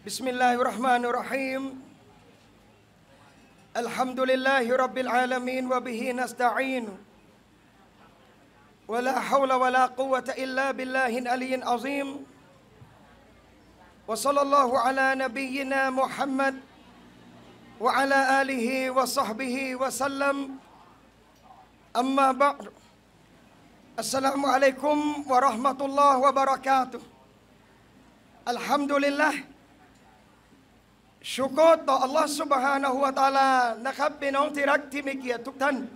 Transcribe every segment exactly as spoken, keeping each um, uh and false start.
بسم الله الرحمن الرحيم الحمد لله رب العالمين وبه نستعين ولا حول ولا قوة إلا بالله العلي العظيم وصلى الله على نبينا محمد وعلى آله وصحبه وسلم أما بعد السلام عليكم ورحمة الله وبركاته الحمد للهชุกรต่อ Allah سبحانه และ تعالى นะครับพี่น้องที่รักที่มีเกียรติทุกท่าน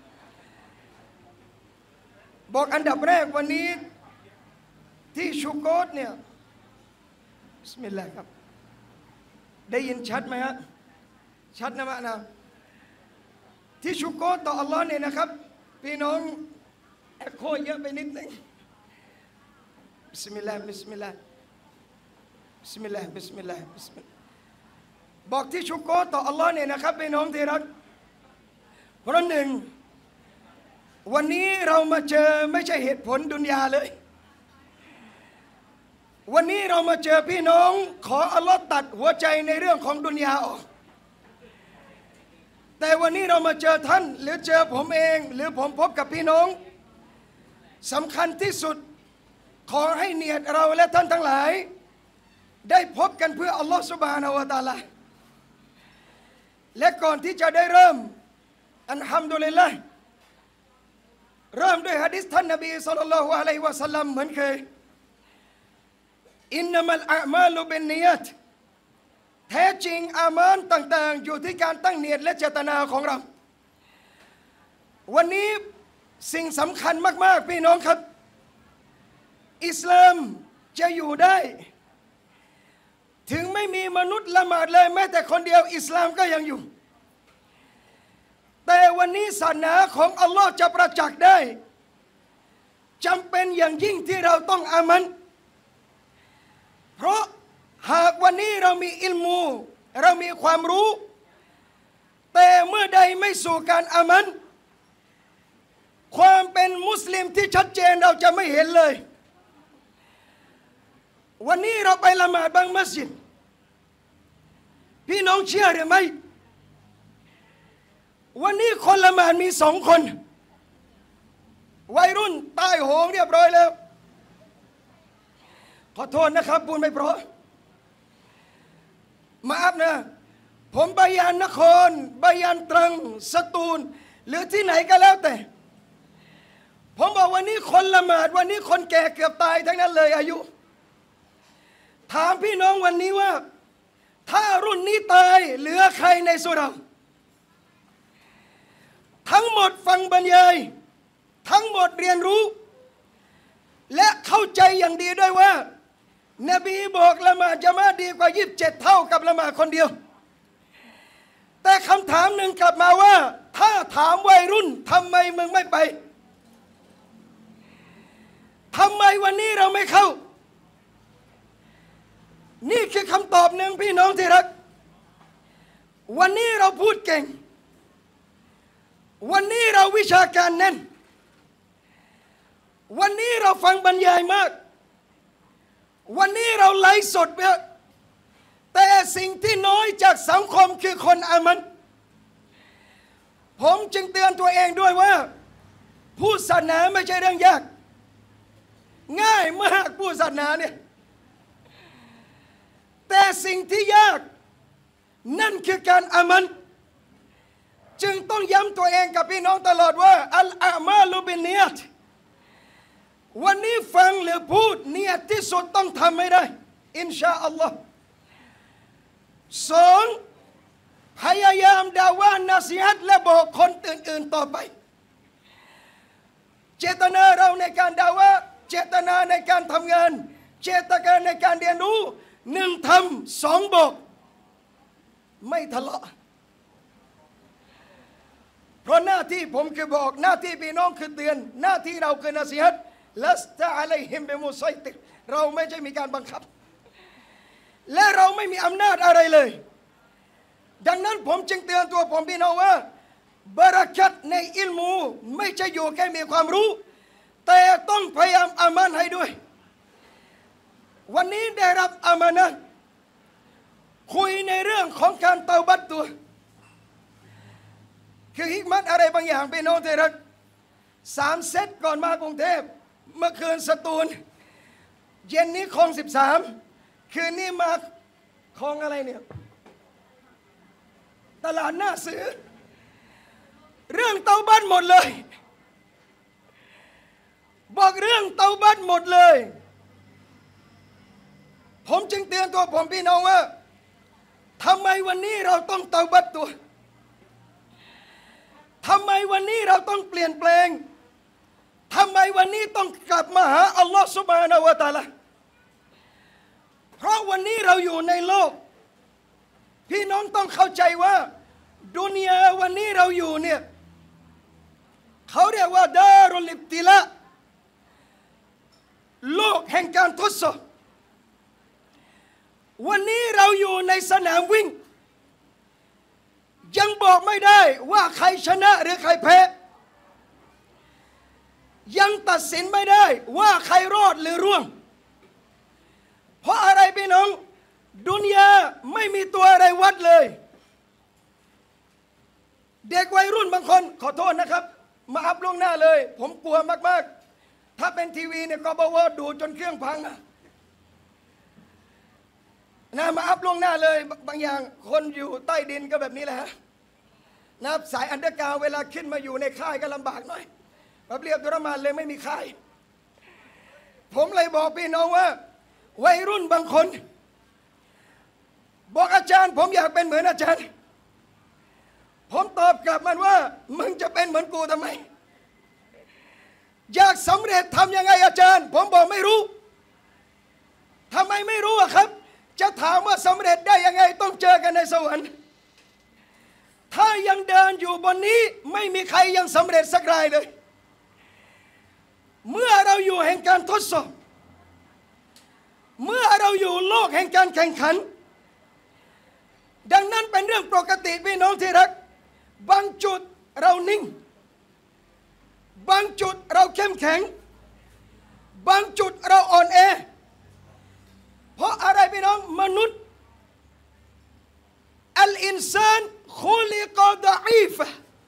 บอกอันดับแรกวันนี้ที่ชุกรเนี่ยบิสมิลลาห์ครับได้ยินชัดไหมฮะชัดนะมะนะที่ชุกรต่อ Allah เนี่ยนะครับพี่น้องแอคโคเยอะไปนิดนึงบิสมิลลาห์บิสมิลลาห์บิสมิลลาห์บิสมิลลาห์บิสมิลลาห์บอกที่ชุกรต่อ Allah เนี่ยนะครับพี่น้องที่รักเพราะหนึ่งวันนี้เรามาเจอไม่ใช่เหตุผลดุนยาเลยวันนี้เรามาเจอพี่น้องขอ Allah ตัดหัวใจในเรื่องของดุนยาออกแต่วันนี้เรามาเจอท่านหรือเจอผมเองหรือผมพบกับพี่น้องสำคัญที่สุดขอให้เนียดเราและท่านทั้งหลายได้พบกันเพื่อ Allah Subhanahu Wa Taala และก่อนที่จะได้เริ่มอัลฮัมดุลิลละห์เริ่มด้วยหะดีษท่านนบีศ็อลลัลลอฮุอะลัยฮิวะซัลลัมเหมือนเคยอินนัมัลอามาลุบินนิยะตแท้จริงอามานต่างๆอยู่ที่การตั้งเนียดและเจตนาของเราวันนี้สิ่งสำคัญมากๆพี่น้องครับอิสลามจะอยู่ได้ถึงไม่มีมนุษย์ละหมาดเลยแม้แต่คนเดียวอิสลามก็ยังอยู่แต่วันนี้ศาสนาของอัลลอฮ์จะประจักษ์ได้จำเป็นอย่างยิ่งที่เราต้องอามันเพราะหากวันนี้เรามีอิลมูเรามีความรู้แต่เมื่อใดไม่สู่การอามันความเป็นมุสลิมที่ชัดเจนเราจะไม่เห็นเลยวันนี้เราไปละหมาดบางมัสยิดพี่น้องเชื่อหรือไม่วันนี้คนละหมาดมีสองคนวัยรุ่นใต้โหงเรียบร้อยแล้วขอโทษนะครับพูดไม่เพราะมาอับนะผมบายานนครบายานตรังสตูลหรือที่ไหนก็แล้วแต่ผมบอกวันนี้คนละหมาดวันนี้คนแก่เกือบตายทั้งนั้นเลยอายุถามพี่น้องวันนี้ว่าถ้ารุ่นนี้ตายเหลือใครในสุราทั้งหมดฟังบรรยายทั้งหมดเรียนรู้และเข้าใจอย่างดีด้วยว่านบีบอกละหมาดญะมาอะห์ดีกว่ายี่สิบเจ็ดเท่ากับละหมาดคนเดียวแต่คำถามหนึ่งกลับมาว่าถ้าถามวัยรุ่นทำไมมึงไม่ไปทำไมวันนี้เราไม่เข้านี่คือคำตอบหนึ่งพี่น้องที่รักวันนี้เราพูดเก่งวันนี้เราวิชาการแน่นวันนี้เราฟังบรรยายมากวันนี้เราไลฟ์สดเยอะแต่สิ่งที่น้อยจากสังคมคือคนอามันผมจึงเตือนตัวเองด้วยว่าพูดศาสนาไม่ใช่เรื่องยากง่ายมากพูดศาสนาเนี่ยแต่สิ่งที่ยากนั่นคือการอามันจึงต้องย้ำตัวเองกับพี่น้องตลอดว่าอัลอามาลุบินนิยะตวันนี้ฟังหรือพูดเนียดที่สุดต้องทำให้ได้อินชาอัลลอฮ์สองพยายามด่าว่านาซีฮัตและบอกคนอื่นๆต่อไปเจตนาเราในการด่าว่าเจตนาในการทำงานเจตนาในการเรียนรู้หนึ่งทำสองบอกไม่ทะเลาะเพราะหน้าที่ผมคือบอกหน้าที่พี่น้องคือเตือนหน้าที่เราคือนาซีฮัตลัสตะอะลัยฮิมบิมุซัยติรเราไม่ใช่มีการบังคับและเราไม่มีอำนาจอะไรเลยดังนั้นผมจึงเตือนตัวผมพี่น้องว่าบารักัตในอิลมูไม่ใช่อยู่แค่มีความรู้แต่ต้องพยายามอามันให้ด้วยวันนี้ได้รับอามานะห์คุยในเรื่องของการเตาบัตตัวคือฮิกมัตอะไรบางอย่างพี่น้องที่รักสามเซตก่อนมากรุงเทพเมื่อคืนสตูลเย็นนี้คลองสิบสามคืนนี้มาคลองอะไรเนี่ยตลาดหน้าซื้อเรื่องเตาบัตหมดเลยบอกเรื่องเตาบัตหมดเลยผมจึงเตือนตัวผมพี่น้องว่าทำไมวันนี้เราต้องเตาบัตตัวทำไมวันนี้เราต้องเปลี่ยนแปลงทำไมวันนี้ต้องกลับมาหาอัลลอฮฺซุบฮานะฮูวะตะอาลาเพราะวันนี้เราอยู่ในโลกพี่น้องต้องเข้าใจว่าดุนยาวันนี้เราอยู่เนี่ยเขาเรียกว่าดารุลอิบติลาโลกแห่งการทดสอบวันนี้เราอยู่ในสนามวิ่งยังบอกไม่ได้ว่าใครชนะหรือใครแพ้ยังตัดสินไม่ได้ว่าใครรอดหรือร่วงเพราะอะไรพี่น้องดุนยาไม่มีตัวอะไรวัดเลยเด็กวัยรุ่นบางคนขอโทษนะครับมาอัพล่วงหน้าเลยผมกลัวมากๆถ้าเป็นทีวีเนี่ยก็บอกว่าดูจนเครื่องพังนะนะมาอัพล่วงหน้าเลยบางอย่างคนอยู่ใต้ดินก็แบบนี้แหละฮะนะสายอันเดอร์กราวด์เวลาขึ้นมาอยู่ในค่ายก็ลำบากหน่อยมาเรียบทรมานเลยไม่มีค่ายผมเลยบอกพี่น้องว่าวัยรุ่นบางคนบอกอาจารย์ผมอยากเป็นเหมือนอาจารย์ผมตอบกลับมันว่ามึงจะเป็นเหมือนกูทำไมอยากสำเร็จทำยังไงอาจารย์ผมบอกไม่รู้ทำไมไม่รู้อะครับจะถามว่าสำเร็จได้ยังไงต้องเจอกันในสวรรค์ถ้ายังเดินอยู่บนนี้ไม่มีใครยังสำเร็จสักรายเลยเมื่อเราอยู่แห่งการทดสอบเมื่อเราอยู่โลกแห่งการแข่งขันดังนั้นเป็นเรื่องปกติพี่น้องที่รักบางจุดเรานิ่งบางจุดเราเข้มแข็งบางจุดเราอ่อนแอเพราะอะไรพี่น้องมนุษย์อัลอินซานคุลิกะดะอีฟะ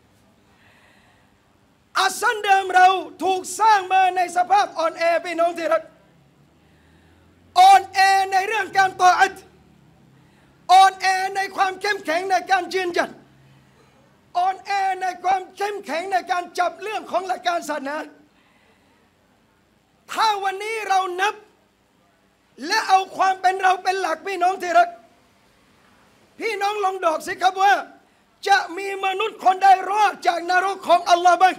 อาสันเดิมเราถูกสร้างมาในสภาพอ่อนแอพี่น้องที่รักอ่อนแอในเรื่องการตออะห์อ่อนแอในความเข้มแข็งในการยืนหยัดอ่อนแอในความเข้มแข็งในการจับเรื่องของหลักการศาสนาถ้าวันนี้เรานับและเอาความเป็นเราเป็นหลักพี่น้องที่รักพี่น้องลองดอกสิครับว่าจะมีมนุษย์คนใดรอดจากนรกของอัลลอฮ์บ้าง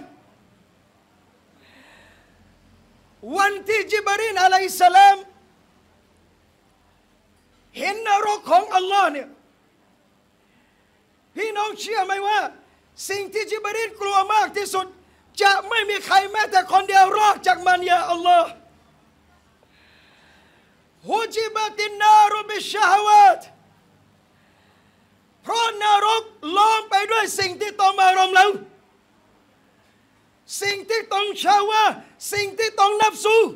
วันที่จิบรีลอะลัยฮิสสลามเห็นนรกของอัลลอฮ์เนี่ยพี่น้องเชื่อไหมว่าสิ่งที่จิบรีลกลัวมากที่สุดจะไม่มีใครแม้แต่คนเดียวรอดจากมันยาอัลลอฮ์ฮุจิบะตินนารุบิชชะฮวาตเพราะนรกล้อมไปด้วยสิ่งที่ต้องมารมเราสิ่งที่ต้องชาวะสิ่งที่ต้องนับสู้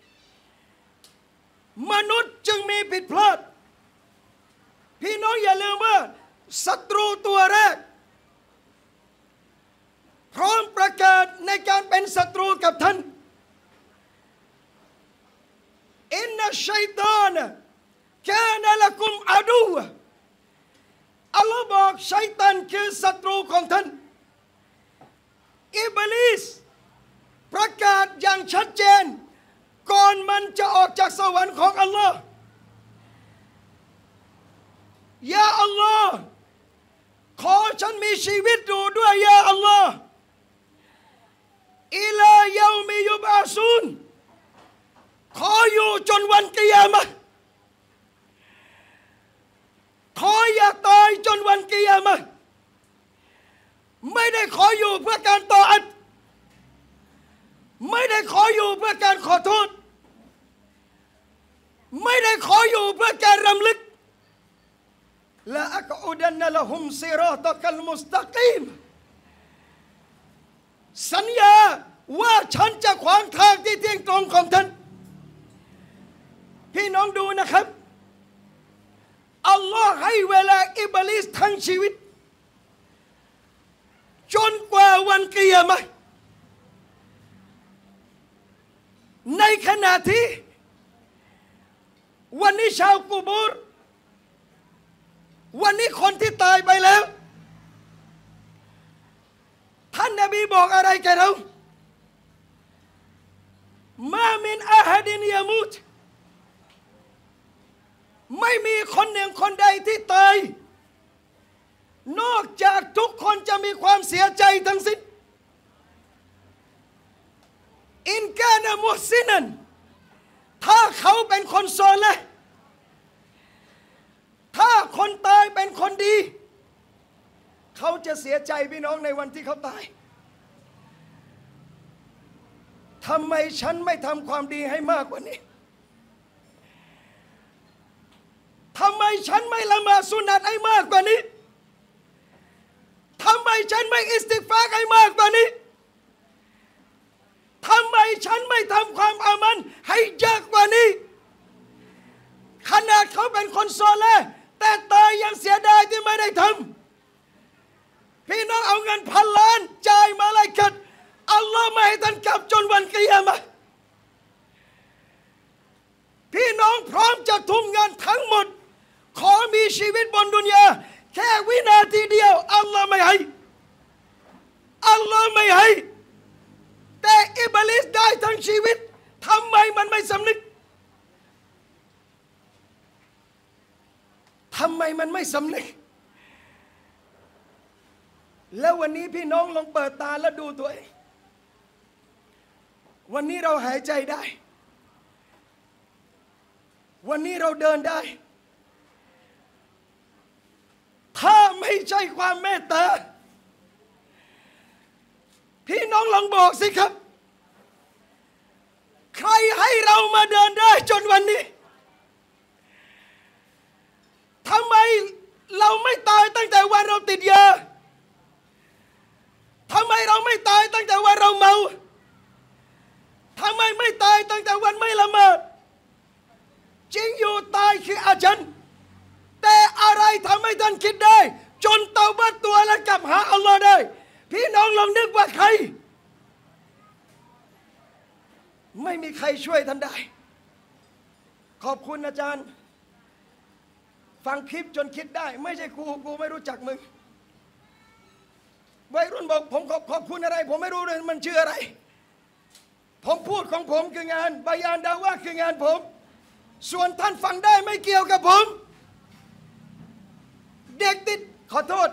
มนุษย์จึงมีผิดพลาดพี่น้องอย่าลืมว่าศัตรูตัวแรกพร้อมประกาศในการเป็นศัตรูกับท่านอินนัชชัยฏอนกานะละกุมอะดูวะอัลลอฮ์บอกชัยฏอนคือศัตรูของท่านอิบลิสประกาศอย่างชัดเจนก่อนมันจะออกจากสวรรค์ของอัลลอฮ์ยาอัลลอฮ์ขอฉันมีชีวิตอยู่ด้วยยาอัลลอฮ์อิลาเยามิยุบอาซูนขออยู่จนวันกิยามะห์ขออย่าตายจนวันกิยามะห์ไม่ได้ขออยู่เพื่อการตออะห์ไม่ได้ขออยู่เพื่อการขอโทษไม่ได้ขออยู่เพื่อการรำลึกละอักอุดันนะละฮุมซิรอตะกัลมุสตะกีมสัญญาว่าฉันจะขวางทางที่เที่ยงตรงของท่านพี่น้องดูนะครับอัลลอฮ์ให้อิบลิสทั้งชีวิตจนกว่าวันกิยามะห์ในขณะที่วันนี้ชาวกุบูรวันนี้คนที่ตายไปแล้วท่านนบีบอกอะไรแกเรามามินอาฮัดินยามุตไม่มีคนหนึ่งคนใดที่ตายนอกจากทุกคนจะมีความเสียใจทั้งสิ้นอินกานะมุฮซินันถ้าเขาเป็นคนซอลิห์ถ้าคนตายเป็นคนดีเขาจะเสียใจพี่น้องในวันที่เขาตายทำไมฉันไม่ทำความดีให้มากกว่านี้ทำไมฉันไม่ละหมาดสุนัตให้มากกว่านี้ทำไมฉันไม่อิสติฆฟารให้มากกว่านี้ทำไมฉันไม่ทำความอามันให้เยอะกว่านี้ขนาดเขาเป็นคนซอลิห์แต่ตายยังเสียดายที่ไม่ได้ทำพี่น้องเอาเงินพันล้านจ่ายมาเลยกัดอัลลอฮ์ไม่ให้ท่านกลับจนวันกิยามะห์พี่น้องพร้อมจะทุ่มเงินทั้งหมดขอมีชีวิตบนดุนยาแค่วินาทีเดียวอัลลอฮ์ไม่ให้อัลลอฮ์ไม่ให้แต่อิบลิสได้ทั้งชีวิตทำไมมันไม่สำนึกทำไมมันไม่สำนึกแล้ววันนี้พี่น้องลองเปิดตาแล้วดูตัวเองวันนี้เราหายใจได้วันนี้เราเดินได้ถ้าไม่ใช่ความเมตตาพี่น้องลองบอกสิครับใครให้เรามาเดินได้จนวันนี้ทำไมเราไม่ตายตั้งแต่วันเราติดยาทำไมเราไม่ตายตั้งแต่วันเราเมาทำไมไม่ตายตั้งแต่วันไม่ละหมาดจริงอยู่ตายคืออาจารย์แต่อะไรทำให้ท่านคิดได้จนเตาบัตตัวและกลับหาอัลลอฮ์ได้พี่น้องลองนึกว่าใครไม่มีใครช่วยท่านได้ขอบคุณอาจารย์ฟังคลิปจนคิดได้ไม่ใช่กูกูไม่รู้จักมึงวัยรุ่นบอกผมขอบขอบคุณอะไรผมไม่รู้เลยมันชื่ออะไรผมพูดของผมคืองานบายานดาวะคืองานผมส่วนท่านฟังได้ไม่เกี่ยวกับผมเด็กติดขอโทษ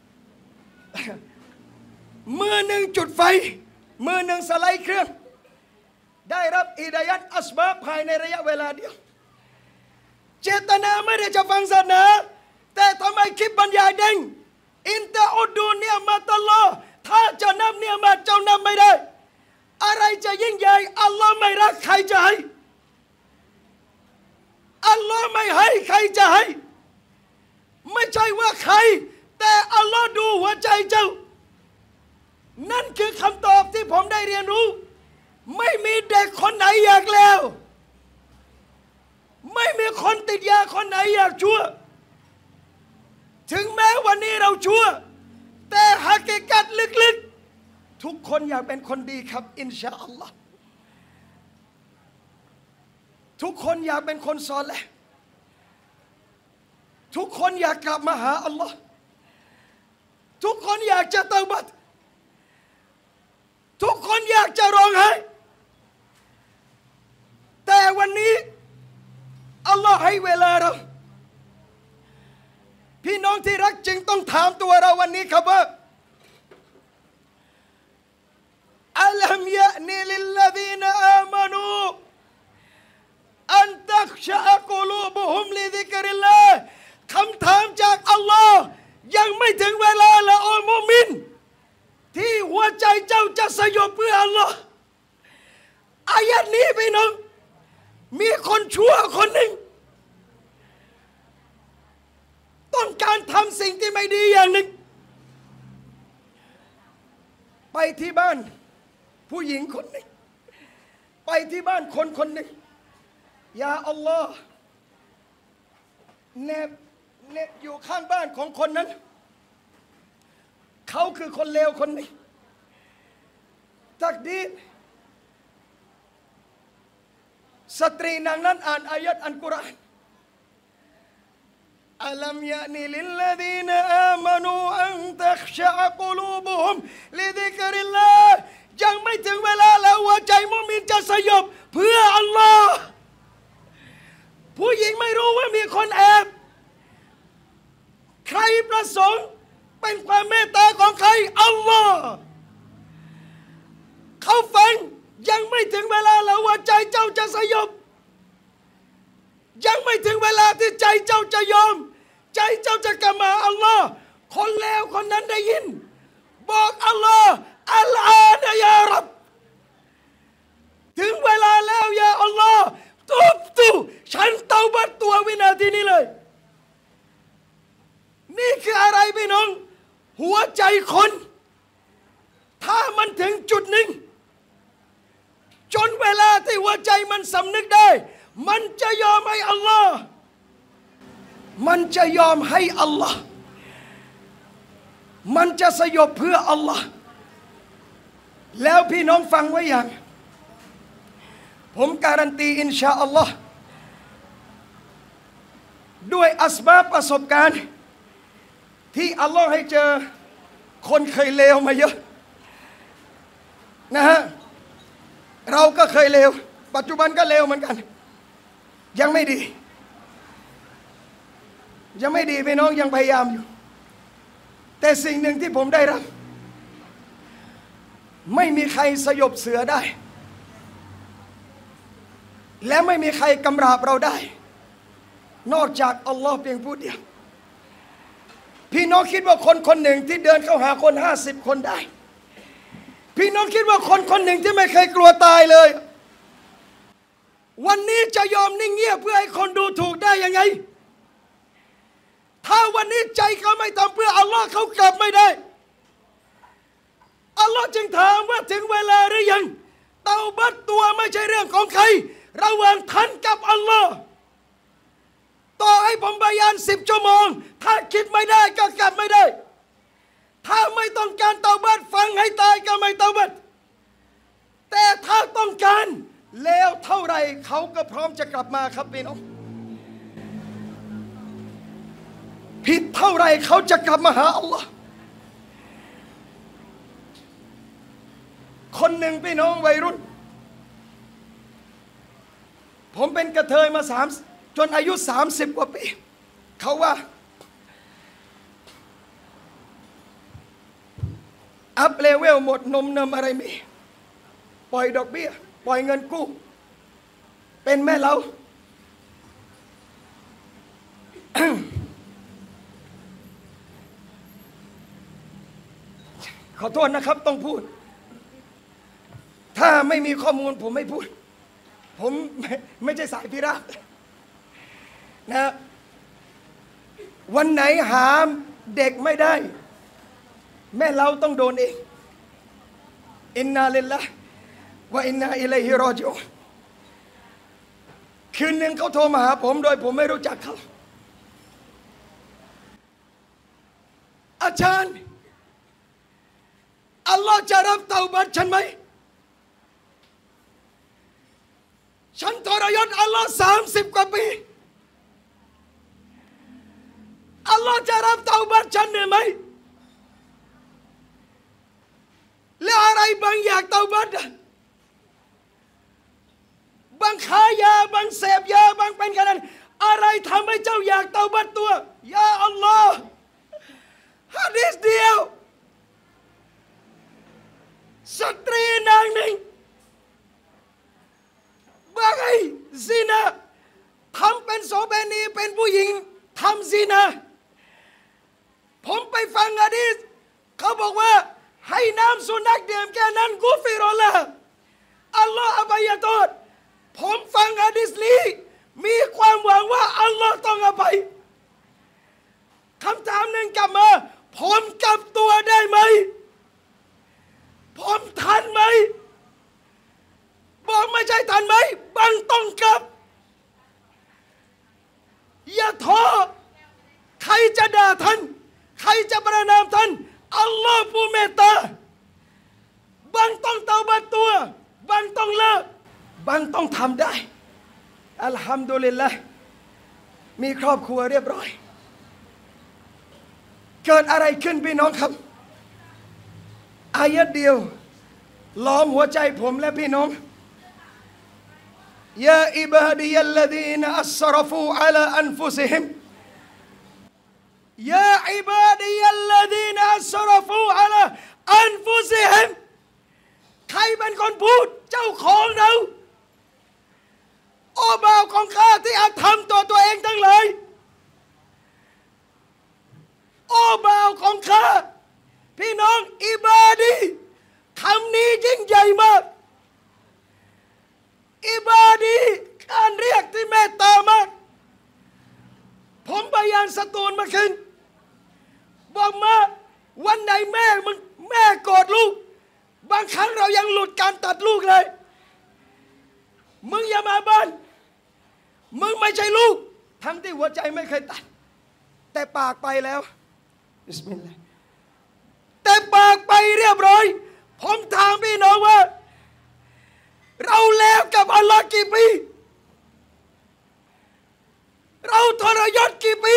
มือหนึ่งจุดไฟมือหนึ่งสไลด์เครื่องได้รับอิดายัตอัสบาบภายในระยะเวลาเดียวเจตนาไม่ได้จะฟังศาสนาแต่ทำไมคลิปบรรยายเด้งอินตะอุดูเนี่ยมาตลอดถ้าจะนับเนี่ยมาเจ้านับไม่ได้อะไรจะยิ่งใหญ่อัลลอฮ์ไม่รักใครจะให้อัลลอฮ์ไม่ให้ใครจะให้ไม่ใช่ว่าใครแต่อัลลอฮ์ดูหัวใจเจ้านั่นคือคำตอบที่ผมได้เรียนรู้ไม่มีเด็กคนไหนอยากแล้วไม่มีคนติดยาคนไหนอยากชั่วถึงแม้วันนี้เราชั่วแต่หากกัดลึกๆทุกคนอยากเป็นคนดีครับอินชาอัลลอฮ์ทุกคนอยากเป็นคนซอลิห์ทุกคนอยากกลับมาหาอัลลอฮ์ทุกคนอยากจะเตาบัตทุกคนอยากจะร้องไห้แต่วันนี้อัลลอฮ์ให้เวลาเราพี่น้องที่รักจึงต้องถามตัวเราวันนี้ครับว่าอัลฮัมยะนีลิลลซีนอามานูอันตักชะกุลูบุฮุมลิซิกริลลาห์คำถามจากอัลลอฮ์ยังไม่ถึงเวลาละโอ้มุมินที่หัวใจเจ้าจะสยบเพื่ออัลลอฮ์อายัดนี้พี่น้องมีคนชั่วคนหนึ่งต้องการทำสิ่งที่ไม่ดีอย่างหนึ่งไปที่บ้านผู้หญิงคนหนึ่งไปที่บ้านคนคนหนึ่งยาอัลลอฮ์แนบเนี่ยอยู่ข้างบ้านของคนนั้นเขาคือคนเลวคนนี้ตักดีสตรีนางนั้นอ่านอายัดอัลกุรอานอัลัมยะนีลิลลดีนอามานูอันตัขชะอกุลูบุฮุมลิซิกริลลาห์ยังไม่ถึงเวลาแล้วหัวใจมุมินจะสยบเพื่ออัลลอฮ์ผู้หญิงไม่รู้ว่ามีคนแอบใครประสงค์เป็นความเมตตาของใครอัลลอฮ์เขาฟังยังไม่ถึงเวลาแล้วว่าใจเจ้าจะสยบยังไม่ถึงเวลาที่ใจเจ้าจะยอมใจเจ้าจะกลับมาอัลลอฮ์คนเลวคนนั้นได้ยินบอกอัลลอฮ์อัลอานะยารับถึงเวลาแล้วยาอัลลอฮ์ทุบตุฉันเตาบัตตัววินาทีนี้เลยนี่คืออะไรพี่น้องหัวใจคนถ้ามันถึงจุดหนึ่งจนเวลาที่หัวใจมันสำนึกได้มันจะยอมให้อัลลอฮ์มันจะยอมให้อัลลอฮ์มันจะสยบเพื่ออัลลอฮ์แล้วพี่น้องฟังไว้อย่างผมการันตีอินชาอัลลอฮ์ด้วยอัสบาบประสบการณ์ที่อัลลอฮ์ให้เจอคนเคยเลวมาเยอะนะฮะเราก็เคยเลวปัจจุบันก็เลวเหมือนกันยังไม่ดียังไม่ดีพี่น้องยังพยายามอยู่แต่สิ่งหนึ่งที่ผมได้รับไม่มีใครสยบเสือได้และไม่มีใครกำราบเราได้นอกจากอัลลอฮ์เพียงผู้เดียวพี่น้องคิดว่าคนคนหนึ่งที่เดินเข้าหาคนห้าสิบคนได้พี่น้องคิดว่าคนคนหนึ่งที่ไม่เคยกลัวตายเลยวันนี้จะยอมนิ่งเงียบเพื่อให้คนดูถูกได้ยังไงถ้าวันนี้ใจเขาไม่ทำเพื่ออัลลอฮ์เขากลับไม่ได้อัลลอฮ์จึงถามว่าถึงเวลาหรือยังเตาบัตตัวไม่ใช่เรื่องของใครระหว่างท่านกับอัลลอฮ์ต่อให้ผมบายานสิบชั่วโมงถ้าคิดไม่ได้ก็กลับไม่ได้ถ้าไม่ต้องการเตาบัตฟังให้ตายก็ไม่เตาบัตแต่ถ้าต้องการแล้วเท่าไรเขาก็พร้อมจะกลับมาครับพี่น้องผิดเท่าไรเขาจะกลับมาหาอัลลอฮ์คนหนึ่งพี่น้องวัยรุ่นผมเป็นกระเทยมาสามจนอายุสามสิบกว่าปีเขาว่าอัพเลเวลหมดนมเนมอะไรมีปล่อยดอกเบี้ยปล่อยเงินกู้เป็นแม่เรา ขอโทษนะครับต้องพูดถ้าไม่มีข้อมูลผมไม่พูดผมไม่ไม่ใช่สายพิราบนะวันไหนหาเด็กไม่ได้แม่เราต้องโดนเองอินนาลิลลาห์วะอินนาอิลัยฮิรอญิอูนคืนหนึ่งเขาโทรมาหาผมโดยผมไม่รู้จักเขาอาจารย์อัลลอฮ์จะรับเตาบัตฉันไหมฉันทรยศอัลลอฮ์สามสิบกว่าปีอัลลอฮ์จะรับเตาบัตฉันได้ไหมแล้วอะไรบางอย่างเตาบัตบางขายยาบางเสพยาบางเป็นกันนั้นอะไรทำให้เจ้าอยากเตาบัตตัวยาอัลลอฮ์ฮะดีษเดียวสตรีนางหนึ่งบางไอ้ซินาทำเป็นโสเภณีเป็นผู้หญิงทำซินาผมไปฟังหะดีษเขาบอกว่าให้น้ำสุนัขดื่มแค่นั้นกุฟิรอละอัลลอฮ์อภัยโทษผมฟังหะดีษนี้มีความหวังว่าอัลลอฮ์ต้องอภัยคำถามหนึ่งกลับมาผมกลับตัวได้ไหมผมทันไหมบอกไม่ใช่ทันไหมบังต้องกลับอย่าท้อนามท่านอัลลอฮ์ผู้เมตตาบางต้องเตาบัตตัวบางต้องเลิกบางต้องทำได้อัลฮัมดุลิลละห์มีครอบครัวเรียบร้อยเกิดอะไรขึ้นพี่น้องครับอายะเดียวล้อมหัวใจผมและพี่น้องยาอิบาดียัลลดีนอัสรฟูอัลาอันฟุซิฮิมยาอิบาดียัลลดีนอัสรฟูอัลาอันฟุซิฮิมใครเป็นคนพูดเจ้าของเราโอ้บ่าวของข้าที่อาจทำตัวตัวเองทั้งหลายโอ้บ่าวของข้าพี่น้องอิบาดีคำนี้ยิ่งใหญ่มากอิบาดีการเรียกที่เมตตามากผมพยานสตูลมาขึ้นบอกมาวันไหนแม่มึงแม่โกรธลูกบางครั้งเรายังหลุดการตัดลูกเลยมึงอย่ามาบ้านมึงไม่ใช่ลูกทั้งที่หัวใจไม่เคยตัดแต่ปากไปแล้วบิสมิลลาห์แต่ปากไปเรียบร้อยผมถามพี่น้องว่าเราแล้วกับอัลลอฮ์กี่ปีเราทรยศกี่ปี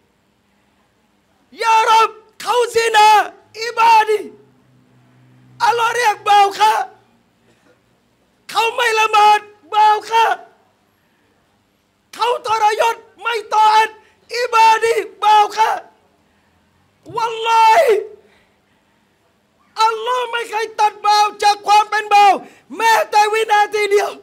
ยารับเขาซินาอิบาดีอัลลอฮ์เรียกบ่าวข้าเขาไม่ละหมาดบ่าวข้าเขาทรยศไม่ต่ออันอิบาดีบ่าวข้าวัลลอฮิอัลลอฮ์ไม่เคยตัดบ่าวจากความเป็นบ่าวแม้แต่วินาทีเดียว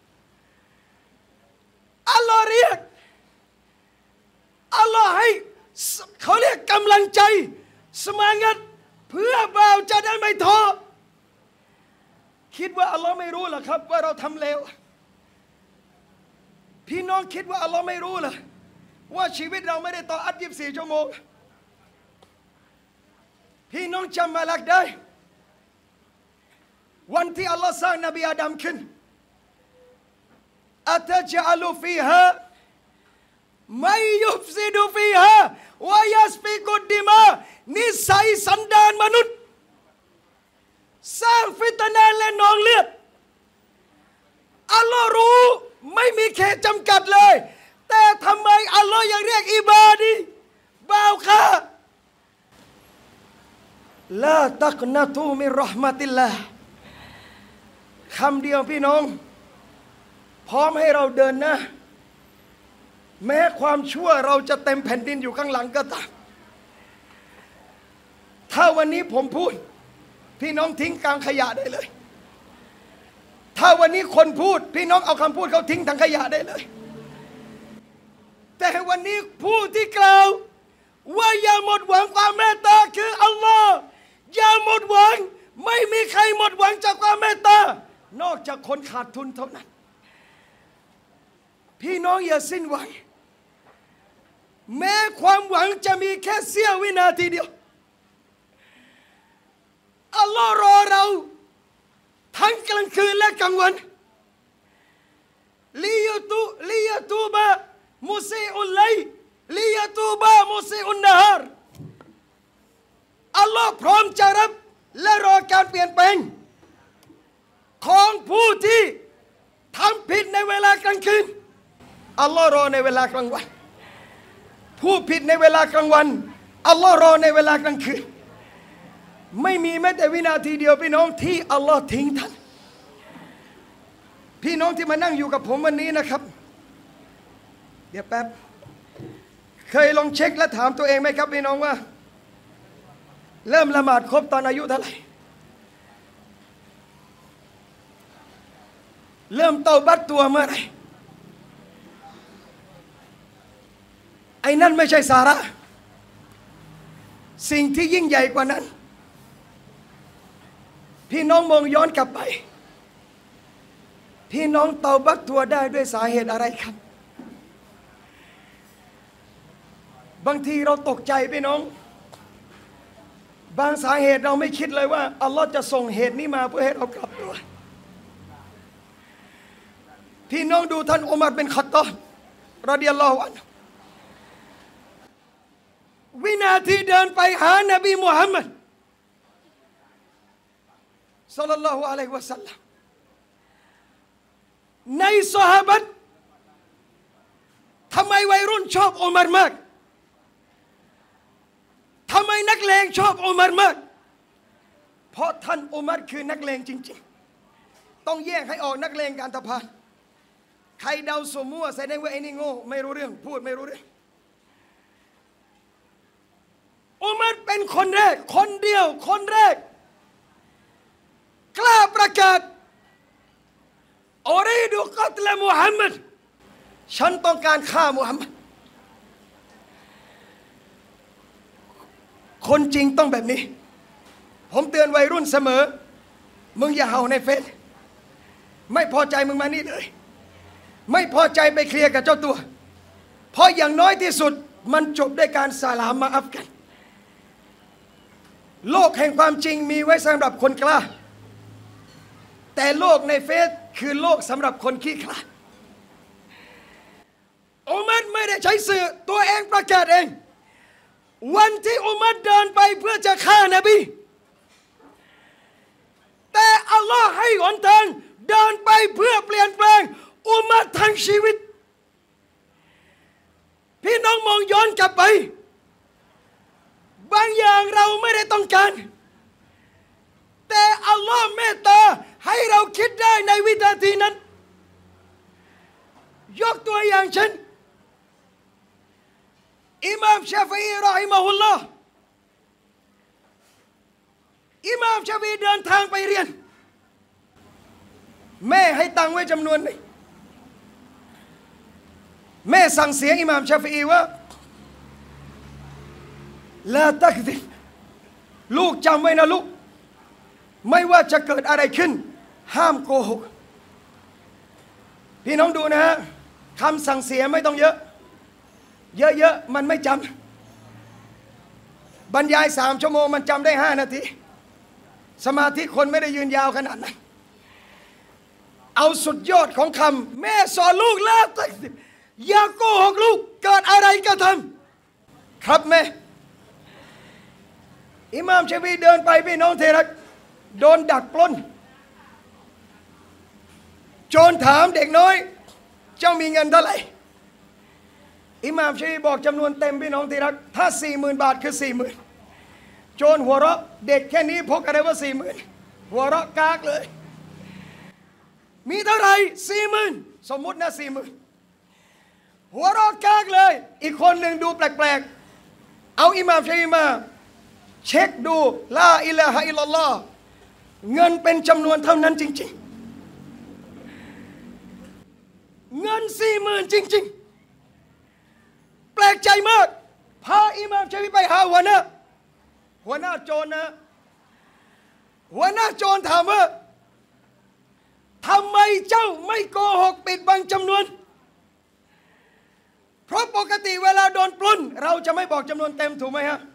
อัลลอฮ์เรียกอัลลอฮ์ให้เขาเรียกกำลังใจสมางัดเพื่อบ่าวจะได้ไม่ท้อคิดว่าอัลลอฮ์ไม่รู้เหรอครับว่าเราทำเลวพี่น้องคิดว่าอัลลอฮ์ไม่รู้เหรอว่าชีวิตเราไม่ได้ต่ออัดยี่สิบสี่ชั่วโมงพี่น้องจำมาลักได้วันที่อัลลอฮ์สร้างนบีอาดัมขึ้นอัตจะอัลูฟีฮะไม่ยุบซิดูฟีฮะวายัสฟิกุดดิมานิสัยสันดานมนุษย์สร้างฟิตนาและนองเลือดอัลลอฮ์รู้ไม่มีเขตจำกัดเลยแต่ทำไมอัลลอฮ์ยังเรียกอิบาดีบ่าวข้าลาตักนะตูมิรเราะห์มะติลลาห์คำเดียวพี่น้องพร้อมให้เราเดินนะแม้ความชั่วเราจะเต็มแผ่นดินอยู่ข้างหลังก็ตามถ้าวันนี้ผมพูดพี่น้องทิ้งกลางขยะได้เลยถ้าวันนี้คนพูดพี่น้องเอาคำพูดเขาทิ้งทางขยะได้เลยแต่วันนี้ผู้ที่กล่าวว่าอย่าหมดหวังความเมตตาคืออัลลอฮ์อย่าหมดหวังไม่มีใครหมดหวังจากความเมตตานอกจากคนขาดทุนเท่านั้นพี่น้องอย่าสิ้นหวังแม้ความหวังจะมีแค่เสี้ยววินาทีเดียวอัลลอฮ์รอเราทั้งกลางคืนและกลางวันลิยตูลิยตูบะมุซีอุลไลลิยตูบะมุซีอุนนะฮารอัลลอฮ์พร้อมจะรับและรอการเปลี่ยนแปลงของผู้ที่ทำผิดในเวลากลางคืนอัลลอฮ์รอในเวลากลางวันผู้ผิดในเวลากลางวันอัลลอฮ์รอในเวลากลางคืนไม่มีแม้แต่วินาทีเดียวพี่น้องที่อัลลอฮ์ทิ้งท่านพี่น้องที่มานั่งอยู่กับผมวันนี้นะครับเดี๋ยวแป๊บเคยลองเช็คและถามตัวเองไหมครับพี่น้องว่าเริ่มละหมาดครบตอนอายุเท่าไหร่เริ่มเตาบัตตัวเมื่อไหร่ไอ้นั่นไม่ใช่สาระสิ่งที่ยิ่งใหญ่กว่านั้นพี่น้องมองย้อนกลับไปพี่น้องเตาบัตตัวได้ด้วยสาเหตุอะไรครับบางทีเราตกใจพี่น้องบางสาเหตุเราไม่คิดเลยว่าอัลลอฮ์จะส่งเหตุนี้มาเพื่อให้เรากลับตัวพี่น้องดูท่านอุมัรบินค็อฏฏอบรอฎิยัลลอฮุอันฮุวินาทีเดินไปหานบีมุฮัมมัดศ็อลลัลลอฮุอะลัยฮิวะซัลลัมในซอฮาบะห์ทำไมวัยรุ่นชอบอุมัรมากทำไมนักเลงชอบอุมัรมากเพราะท่านอุมัรคือนักเลงจริงๆต้องแยกให้ออกนักเลงการตะพานใครเดาสมมั่วแสดงว่าไอ้นี่โง่ไม่รู้เรื่องพูดไม่รู้เรื่องอุมัรเป็นคนแรกคนเดียวคนแรกกล้าประกาศอูรีดูกัตลมุฮัมมัดฉันต้องการฆ่ามุฮัมมัดคนจริงต้องแบบนี้ผมเตือนวัยรุ่นเสมอมึงอย่าเห่าในเฟซไม่พอใจมึงมานี่เลยไม่พอใจไปเคลียร์กับเจ้าตัวเพราะอย่างน้อยที่สุดมันจบด้วยการสลามมาอัฟกันโลกแห่งความจริงมีไว้สำหรับคนกล้าแต่โลกในเฟซคือโลกสำหรับคนขี้ขลาดอุมัรไม่ได้ใช้สื่อตัวเองประกาศเองวันที่อุมัรเดินไปเพื่อจะฆ่านบีแต่อัลลอฮ์ให้หนทางเดินไปเพื่อเปลี่ยนแปลงอุมัรทั้งชีวิตพี่น้องมองย้อนกลับไปบางอย่างเราไม่ได้ต้องการแต่อัลลอฮ์เมตตาให้เราคิดได้ในวินาทีนั้นยกตัวอย่างเช่นอิหม่ามชาฟีอีรอฮิมะฮุลลอฮ์อิหม่ามชาฟีอีเดินทางไปเรียนแม่ให้ตังค์ไว้จำนวนหนึ่งแม่สั่งเสียอิหม่ามชาฟีอีว่าลาตักซิบลูกจำไว้นะลูกไม่ว่าจะเกิดอะไรขึ้นห้ามโกหกพี่น้องดูนะฮะคำสั่งเสียไม่ต้องเยอะเยอะๆมันไม่จำบรรยายสามชั่วโมงมันจำได้ห้านาทีสมาธิคนไม่ได้ยืนยาวขนาดนั้นเอาสุดยอดของคำแม่สอนลูกลาตักซิบอย่าโกหกลูกเกิดอะไรก็ทำครับแม่อิหม่ามชาฟีอีเดินไปพี่น้องเทรักโดนดักปล้นโจรถามเด็กน้อยเจ้ามีเงินเท่าไหร่อิหม่ามชาฟีอีบอกจำนวนเต็มพี่น้องเทรักถ้าสี่หมื่นบาทคือสี่หมื่นโจรหัวเราะเด็กแค่นี้พกอะไรว่าสี่หมื่นหัวเราะกากเลยมีเท่าไหร่สี่หมื่นสมมุตินะสี่หมื่นหัวเราะกากเลยอีกคนหนึ่งดูแปลกๆเอาอิหม่ามชาฟีอีมาเช็คดูลาอิลาฮะอิลลัลลอฮ์เงินเป็นจำนวนเท่านั้นจริงๆเงินสี่หมื่นจริงๆแปลกใจมากพาอิหม่ามชาฟีอีไปหาหัวหน้าหัวหน้าโจรนะหัวหน้าโจรถามว่าทำไมเจ้าไม่โกหกปิดบังจำนวนเพราะปกติเวลาโดนปล้นเราจะไม่บอกจำนวนเต็มถูกไหมฮะ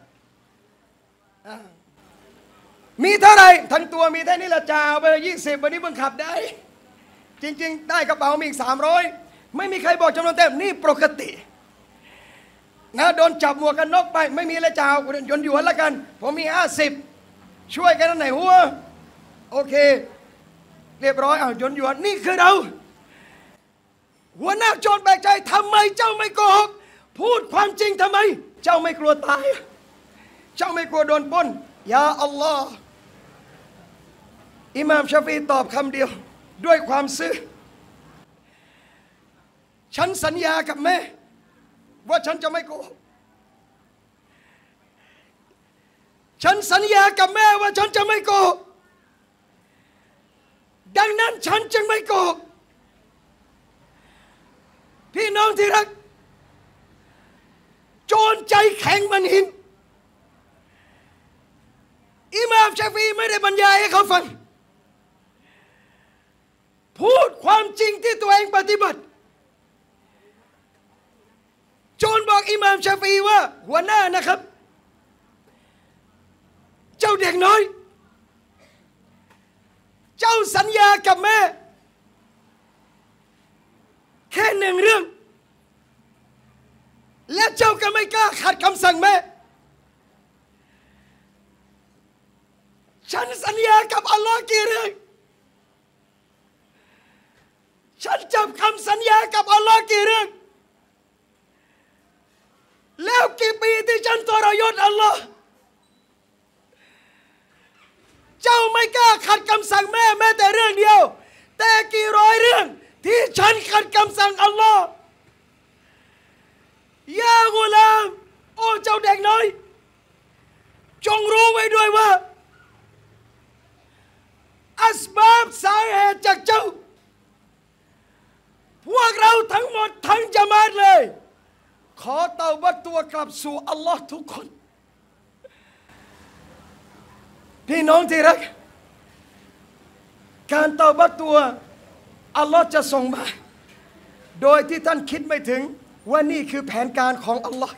มีเท่าไหร่ทั้งตัวมีแค่นี้ละจ่าไปยี่สิบวันนี้เพิ่งขับได้จริงๆได้กระเป๋ามีอีกสามร้อยไม่มีใครบอกจำนวนเต็มนี่ปกตินะโดนจับหมวกกันน็อกไปไม่มีละจ่ายนหยวนละกันผมมีห้าสิบช่วยกันนั่นไหนหัวโอเคเรียบร้อยเอายนหยวนนี่คือเราหัวหน้าโจรแปลกใจทำไมเจ้าไม่โกหกพูดความจริงทำไมเจ้าไม่กลัวตายเจ้าไม่กลัวโดนปล้นยาอัลลอฮ์อิหม่ามชาฟีอีตอบคำเดียวด้วยความซื่อฉันสัญญากับแม่ว่าฉันจะไม่โกหกฉันสัญญากับแม่ว่าฉันจะไม่โกหกดังนั้นฉันจึงไม่โกหกพี่น้องที่รักโจรใจแข็งมันหินอิหม่ามชาฟีอีไม่ได้บรรยายให้เขาฟังพูดความจริงที่ตัวเองปฏิบัติโจรบอกอิหม่ามชาฟีอีว่าหัวหน้านะครับเจ้าเด็กน้อยเจ้าสัญญากับแม่แค่หนึ่งเรื่องและเจ้าก็ไม่กล้าขัดคำสั่งแม่ฉันสัญญากับอัลลอฮ์กี่เรื่องฉันจับคำสัญญากับอัลลอฮ์กี่เรื่องแล้วกี่ปีที่ฉันทรยศอัลลอฮ์เจ้าไม่กล้าขัดคำสั่งแม่แม้แต่เรื่องเดียวแต่กี่ร้อยเรื่องที่ฉันขัดคำสั่งอัลลอฮ์ยากุลามโอ้เจ้าเด็กน้อยจงรู้ไว้ด้วยว่าอัสบาบสาเหตุจากเจ้าพวกเราทั้งหมดทั้งญะมาอะห์เลยขอเตาบัตตัวกลับสู่อัลลอฮ์ทุกคนพี่น้องที่รักการเตาบัตตัวอัลลอฮ์จะส่งมาโดยที่ท่านคิดไม่ถึงว่านี่คือแผนการของอัลลอฮ์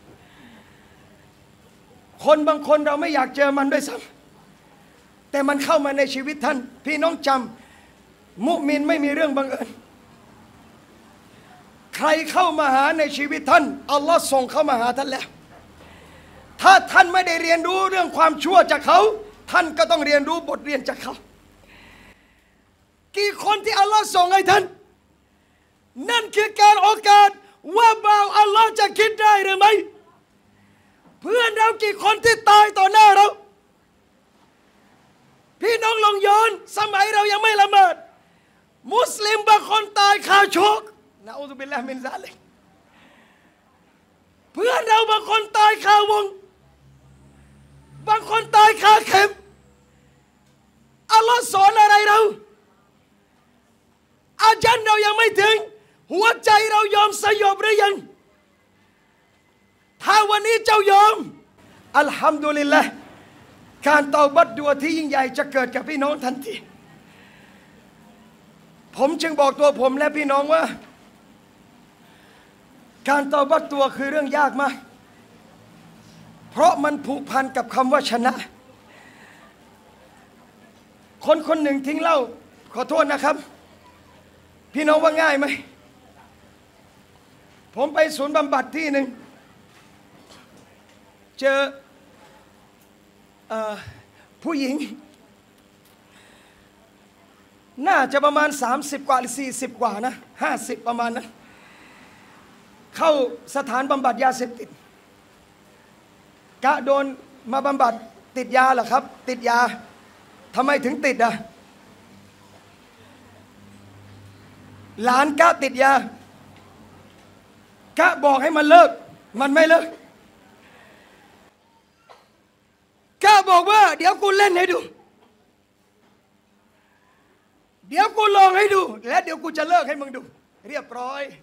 คนบางคนเราไม่อยากเจอมันด้วยซ้ำแต่มันเข้ามาในชีวิตท่านพี่น้องจำมุมินไม่มีเรื่องบังเอิญใครเข้ามาหาในชีวิตท่านอัลลอฮ์ส่งเข้ามาหาท่านแล้วถ้าท่านไม่ได้เรียนรู้เรื่องความชั่วจากเขาท่านก็ต้องเรียนรู้บทเรียนจากเขากี่คนที่อัลลอฮ์ส่งให้ท่านนั่นคือการโอกาสว่าบ่าวอัลลอฮ์จะคิดได้หรือไม่เพื่อนเรากี่คนที่ตายต่อหน้าเราพี่น้องลองย้อนสมัยเรายังไม่ละหมาดมุสลิมบางคนตายคาโชกนะอูซุบิลลาฮิมินซาลิกเพื่อนเราบางคนตายคาวงบางคนตายคาเข็มอัลลอฮ์สอนอะไรเราอาจารย์เรายังไม่ถึงหัวใจเรายอมสยบหรือยังถ้าวันนี้เจ้ายอมอัลฮัมดุลิลละห์การเตาบัตดัวที่ยิ่งใหญ่จะเกิดกับพี่น้องทันทีผมจึงบอกตัวผมและพี่น้องว่าการเตาบัตตัวคือเรื่องยากมากเพราะมันผูกพันกับคำว่าชนะคนคนหนึ่งทิ้งเหล้าขอโทษนะครับพี่น้องว่าง่ายไหมผมไปศูนย์บำบัดที่หนึ่งเจอเอ่อผู้หญิงน่าจะประมาณสามสิบกว่าหรือสี่สิบกว่านะห้าสิบประมาณนั้นเข้าสถานบำบัดยาเสพติดกะโดนมาบำบัดติดยาเหรอครับติดยาทำไมถึงติดอ่ะหลานกะติดยากะบอกให้มันเลิกมันไม่เลิกกะบอกว่าเดี๋ยวกูเล่นให้ดูเดี๋ยวกูลองให้ดูและเดี๋ยวกูจะเลิกให้มึงดูเรียบร้อย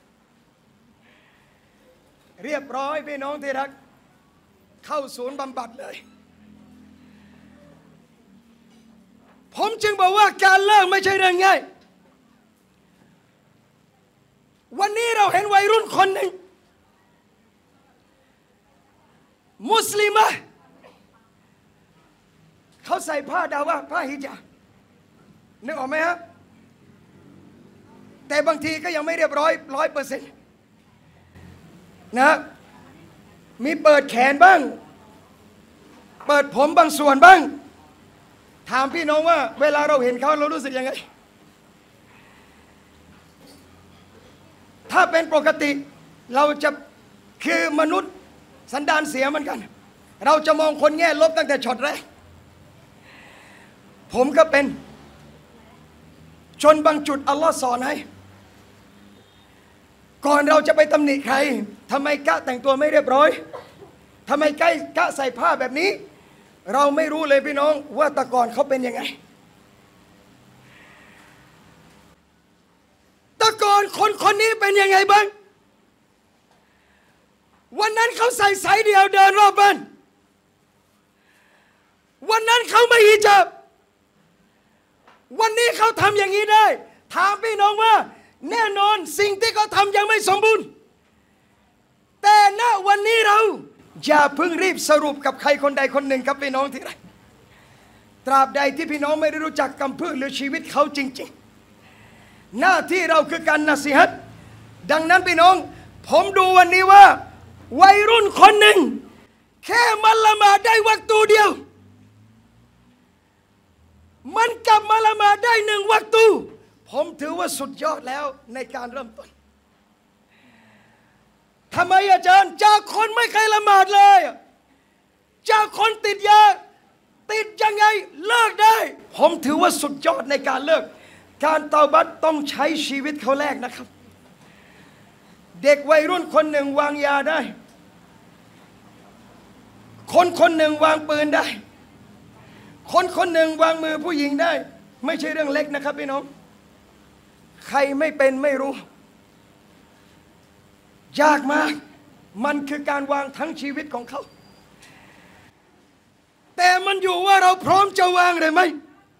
เรียบร้อยพี่น้องที่รักเข้าศูนย์บำบัดเลยผมจึงบอกว่าการเลิกไม่ใช่เรื่องง่ายวันนี้เราเห็นวัยรุ่นคนหนึ่งมุสลิมะเขาใส่ผ้าดาวะผ้าฮิญาบนึกออกไหมครับแต่บางทีก็ยังไม่เรียบร้อยร้อยเปอร์เซ็นต์นะมีเปิดแขนบ้างเปิดผมบางส่วนบ้างถามพี่น้องว่าเวลาเราเห็นเขาเรารู้สึกยังไงถ้าเป็นปกติเราจะคือมนุษย์สันดานเสียเหมือนกันเราจะมองคนแง่ลบตั้งแต่ช็อตแรกผมก็เป็นจนบางจุดอัลลอฮ์สอนให้ก่อนเราจะไปตำหนิใครทำไมกะแต่งตัวไม่เรียบร้อยทำไมใกล้กะใส่ผ้าแบบนี้เราไม่รู้เลยพี่น้องว่าแต่ก่อนเขาเป็นยังไงแต่ก่อนคนคนนี้เป็นยังไงบ้างวันนั้นเขาใส่สายเดียวเดินรอบบ้านวันนั้นเขาไม่ฮิญาบวันนี้เขาทำอย่างนี้ได้ถามพี่น้องว่าแน่นอนสิ่งที่เขาทำยังไม่สมบูรณ์แต่ณวันนี้เราอย่าเพิ่งรีบสรุปกับใครคนใดคนหนึ่งครับพี่น้องที่รักตราบใดที่พี่น้องไม่ได้รู้จักกำพืชหรือชีวิตเขาจริงๆหน้าที่เราคือการนัสิฮัตดังนั้นพี่น้องผมดูวันนี้ว่าวัยรุ่นคนหนึ่งแค่มันละหมาดได้วักตูเดียวมันกลับมาละหมาดได้หนึ่งวักตูผมถือว่าสุดยอดแล้วในการเริ่มต้นทำไมอาจารย์จากคนไม่เคยละหมาดเลยจากคนติดยาติดยังไงเลิกได้ผมถือว่าสุดยอดในการเลิกการเตาบัตต้องใช้ชีวิตเขาแลกนะครับเด็กวัยรุ่นคนหนึ่งวางยาได้คนคนหนึ่งวางปืนได้คนคนหนึ่งวางมือผู้หญิงได้ไม่ใช่เรื่องเล็กนะครับพี่น้องใครไม่เป็นไม่รู้ยากมากมันคือการวางทั้งชีวิตของเขาแต่มันอยู่ว่าเราพร้อมจะวางหรือไม่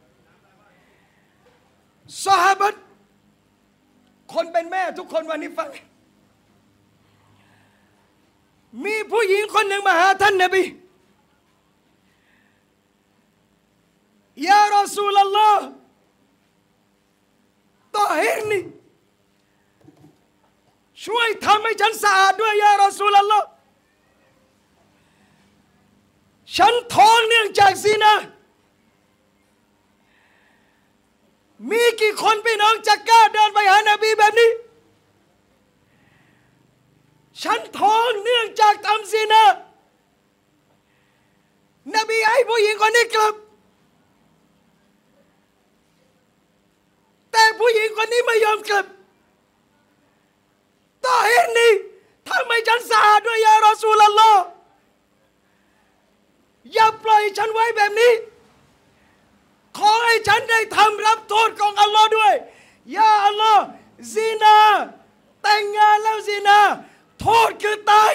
ซอฮาบะห์คนเป็นแม่ทุกคนวันนี้ฟังมีผู้หญิงคนหนึ่งมาหาท่านนบียารอซูลัลลอฮ์ตอฮิรนีช่วยทำให้ฉันสะอาดด้วยยารอซูลัลลอฮ์ฉันท้องเนื่องจากซินามีกี่คนพี่น้องจะกล้าเดินไปหานบีแบบนี้ฉันท้องเนื่องจากทำซินานบีให้ผู้หญิงคนนี้กลับแต่ผู้หญิงคนนี้ไม่ยอมกลับต่อเหตุนี้ทำไมฉันสะอาดด้วยยารอซูลัลลอฮ์อย่าปล่อยฉันไว้แบบนี้ขอให้ฉันได้ทำรับโทษของอัลลอฮ์ด้วยยาอัลลอฮ์ซินาแต่งงานแล้วซินาโทษคือตาย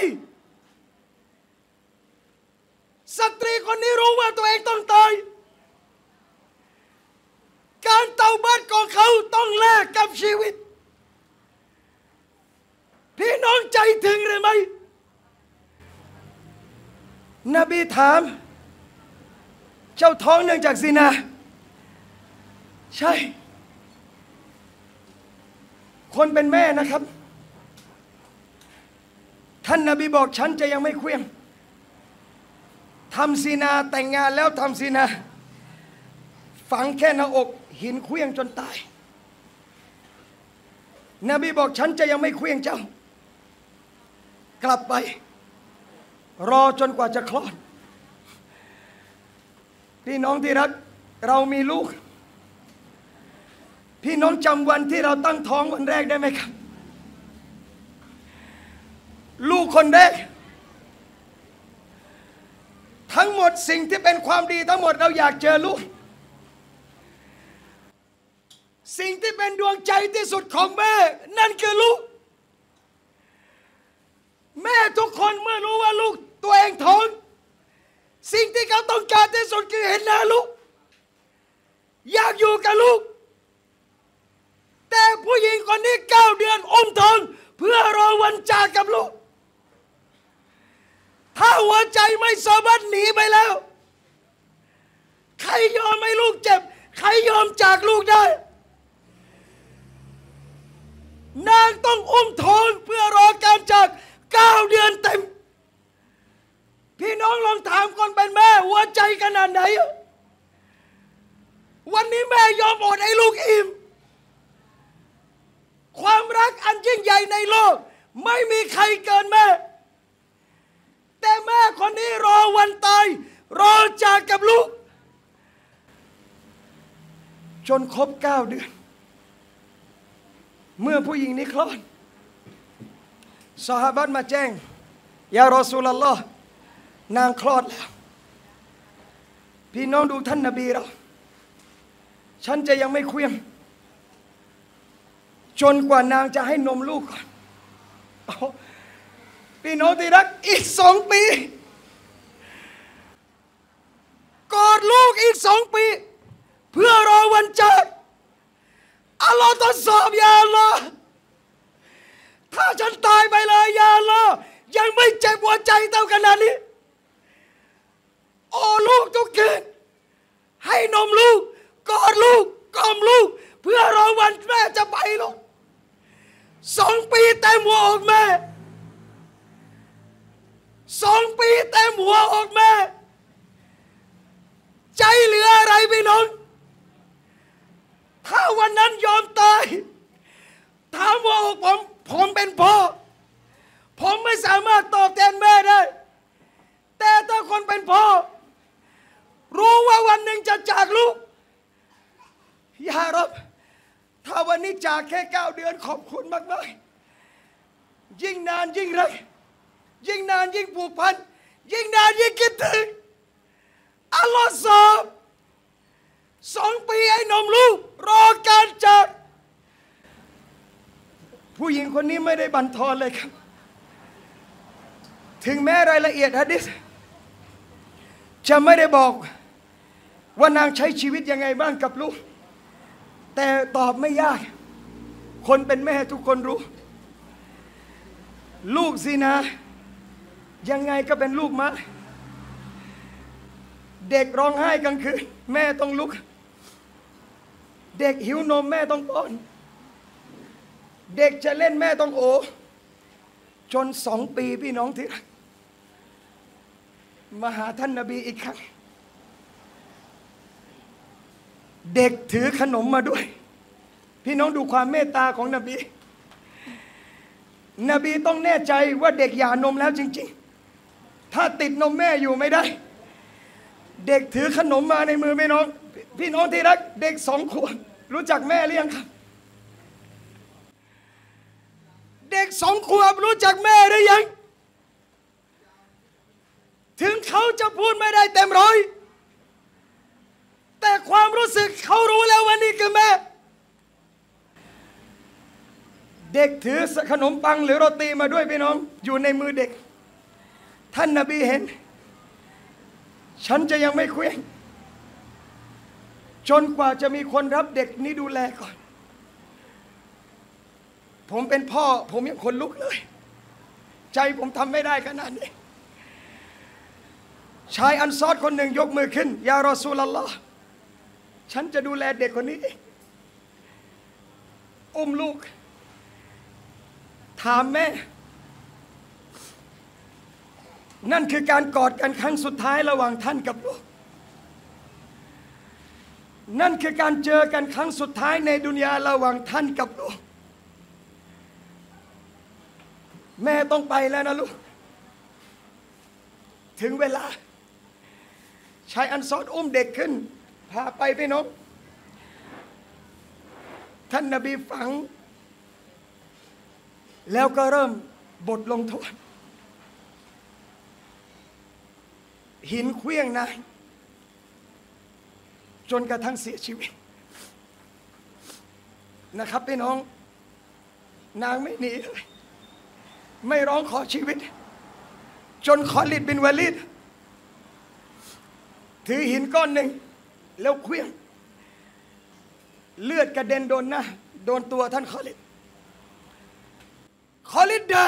สตรีคนนี้รู้ว่าตัวเองต้องตายการเตาบัตของเขาต้องแลกกับชีวิตพี่น้องใจถึงหรือไม่นบีถามเจ้าท้องเนื่องจากซินาใช่คนเป็นแม่นะครับท่านนบีบอกฉันจะยังไม่เคลื่อนทำซินาแต่งงานแล้วทำซินาฝังแค่หน้าอกหินเคลื่องจนตายนบีบอกฉันจะยังไม่เคลื่องเจ้ากลับไปรอจนกว่าจะคลอดพี่น้องที่รักเรามีลูกพี่น้องจำวันที่เราตั้งท้องวันแรกได้ไหมครับลูกคนแรกทั้งหมดสิ่งที่เป็นความดีทั้งหมดเราอยากเจอลูกสิ่งที่เป็นดวงใจที่สุดของแม่นั่นคือลูกแม่ทุกคนเมื่อรู้ว่าลูกตัวเองท้องสิ่งที่เขาต้องการที่สุดคือเห็นหน้าลูกอยากอยู่กับลูกแต่ผู้หญิงคนนี้เก้าเดือนอมท้องเพื่อรอวันจากกับลูกถ้าหัวใจไม่สามารถหนีไปแล้วใครยอมให้ลูกเจ็บใครยอมจากลูกได้นางต้องอุ้มท้องเพื่อรอการจากเก้าเดือนเต็มพี่น้องลองถามคนเป็นแม่หัวใจขนาดไหนวันนี้แม่ยอมอดให้ลูกอิ่มความรักอันยิ่งใหญ่ในโลกไม่มีใครเกินแม่แต่แม่คนนี้รอวันตายรอจากกับลูกจนครบเก้าเดือนเมื่อผู้หญิงนี้คลอดซอฮาบะห์มาแจ้งยารอซูลัลลอฮ์นางคลอดแล้วพี่น้องดูท่านนบีเราฉันจะยังไม่เคลื่อนจนกว่านางจะให้นมลูกก่อนพี่น้องที่รักอีกสองปีกอดลูกอีกสองปีเพื่อรอวันจากอัลลอฮ์ทดสอบยาอัลลอฮ์ถ้าฉันตายไปเลยยาอัลลอฮ์ยังไม่เจ็บหัวใจเท่าขนาดนี้โอ้ลูกทุกคืนให้นมลูกกอดลูกกล่อมลูกเพื่อรอวันแม่จะไปลูกสองปีเต็มหัวอกแม่สองปีเต็มหัวอกแม่ใจเหลืออะไรพี่น้องถ้าวันนั้นยอมตายถามว่าผมผมเป็นพ่อผมไม่สามารถตอบแทนแม่ได้แต่ถ้าคนเป็นพ่อรู้ว่าวันหนึ่งจะจากลูกยารับถ้าวันนี้จากแค่เก้าเดือนขอบคุณมากๆยิ่งนานยิ่งรักยิ่งนานยิ่งผูกพันยิ่งนานยิ่งคิดถึงอัลลอฮ์สอบสองปีไอ้นมลูกรอการจากผู้หญิงคนนี้ไม่ได้บั่นทอนเลยครับถึงแม้รายละเอียดหะดีษจะไม่ได้บอกว่านางใช้ชีวิตยังไงบ้างกับลูกแต่ตอบไม่ยากคนเป็นแม่ทุกคนรู้ลูกสินะยังไงก็เป็นลูกมะเด็กร้องไห้กลางคืนแม่ต้องลุกเด็กหิวนมแม่ต้องป้อนเด็กจะเล่นแม่ต้องโอจนสองปีพี่น้องที่รักมาหาท่านนบีอีกครั้งเด็กถือขนมมาด้วยพี่น้องดูความเมตตาของนบีนบีต้องแน่ใจว่าเด็กหย่านมแล้วจริงๆถ้าติดนมแม่อยู่ไม่ได้เด็กถือขนมมาในมือพี่น้องพี่น้องที่รักเด็กสองขวบรู้จักแม่หรือยังครับเด็กสองขวบรู้จักแม่หรือยังถึงเขาจะพูดไม่ได้เต็มร้อยแต่ความรู้สึกเขารู้แล้วว่านี่คือแม่เด็กถือขนมปังหรือโรตีมาด้วยพี่น้องอยู่ในมือเด็กท่านนบีเห็นฉันจะยังไม่เคว้งจนกว่าจะมีคนรับเด็กนี้ดูแลก่อนผมเป็นพ่อผมยังขนลุกเลยใจผมทำไม่ได้ขนาดนี้ชายอันซอดคนหนึ่งยกมือขึ้นยารอซูลัลลอฮ์ฉันจะดูแลเด็กคนนี้อุ้มลูกถามแม่นั่นคือการกอดกันครั้งสุดท้ายระหว่างท่านกับลูกนั่นคือการเจอกันครั้งสุดท้ายในดุนยาระหว่างท่านกับลูกแม่ต้องไปแล้วนะลูกถึงเวลาชายอันซอดอุ้มเด็กขึ้นพาไปพี่น้องท่านนบีฝังแล้วก็เริ่มบทลงโทษหินเคลื่องนายจนกระทั่งเสียชีวิตนะครับพี่น้องนางไม่หนีเลยไม่ร้องขอชีวิตจนคอลิดบินวาลิดถือหินก้อนหนึ่งแล้วเคลื่องเลือดกระเด็นโดนหน้าโดนตัวท่านคอลิดคอลิดด่า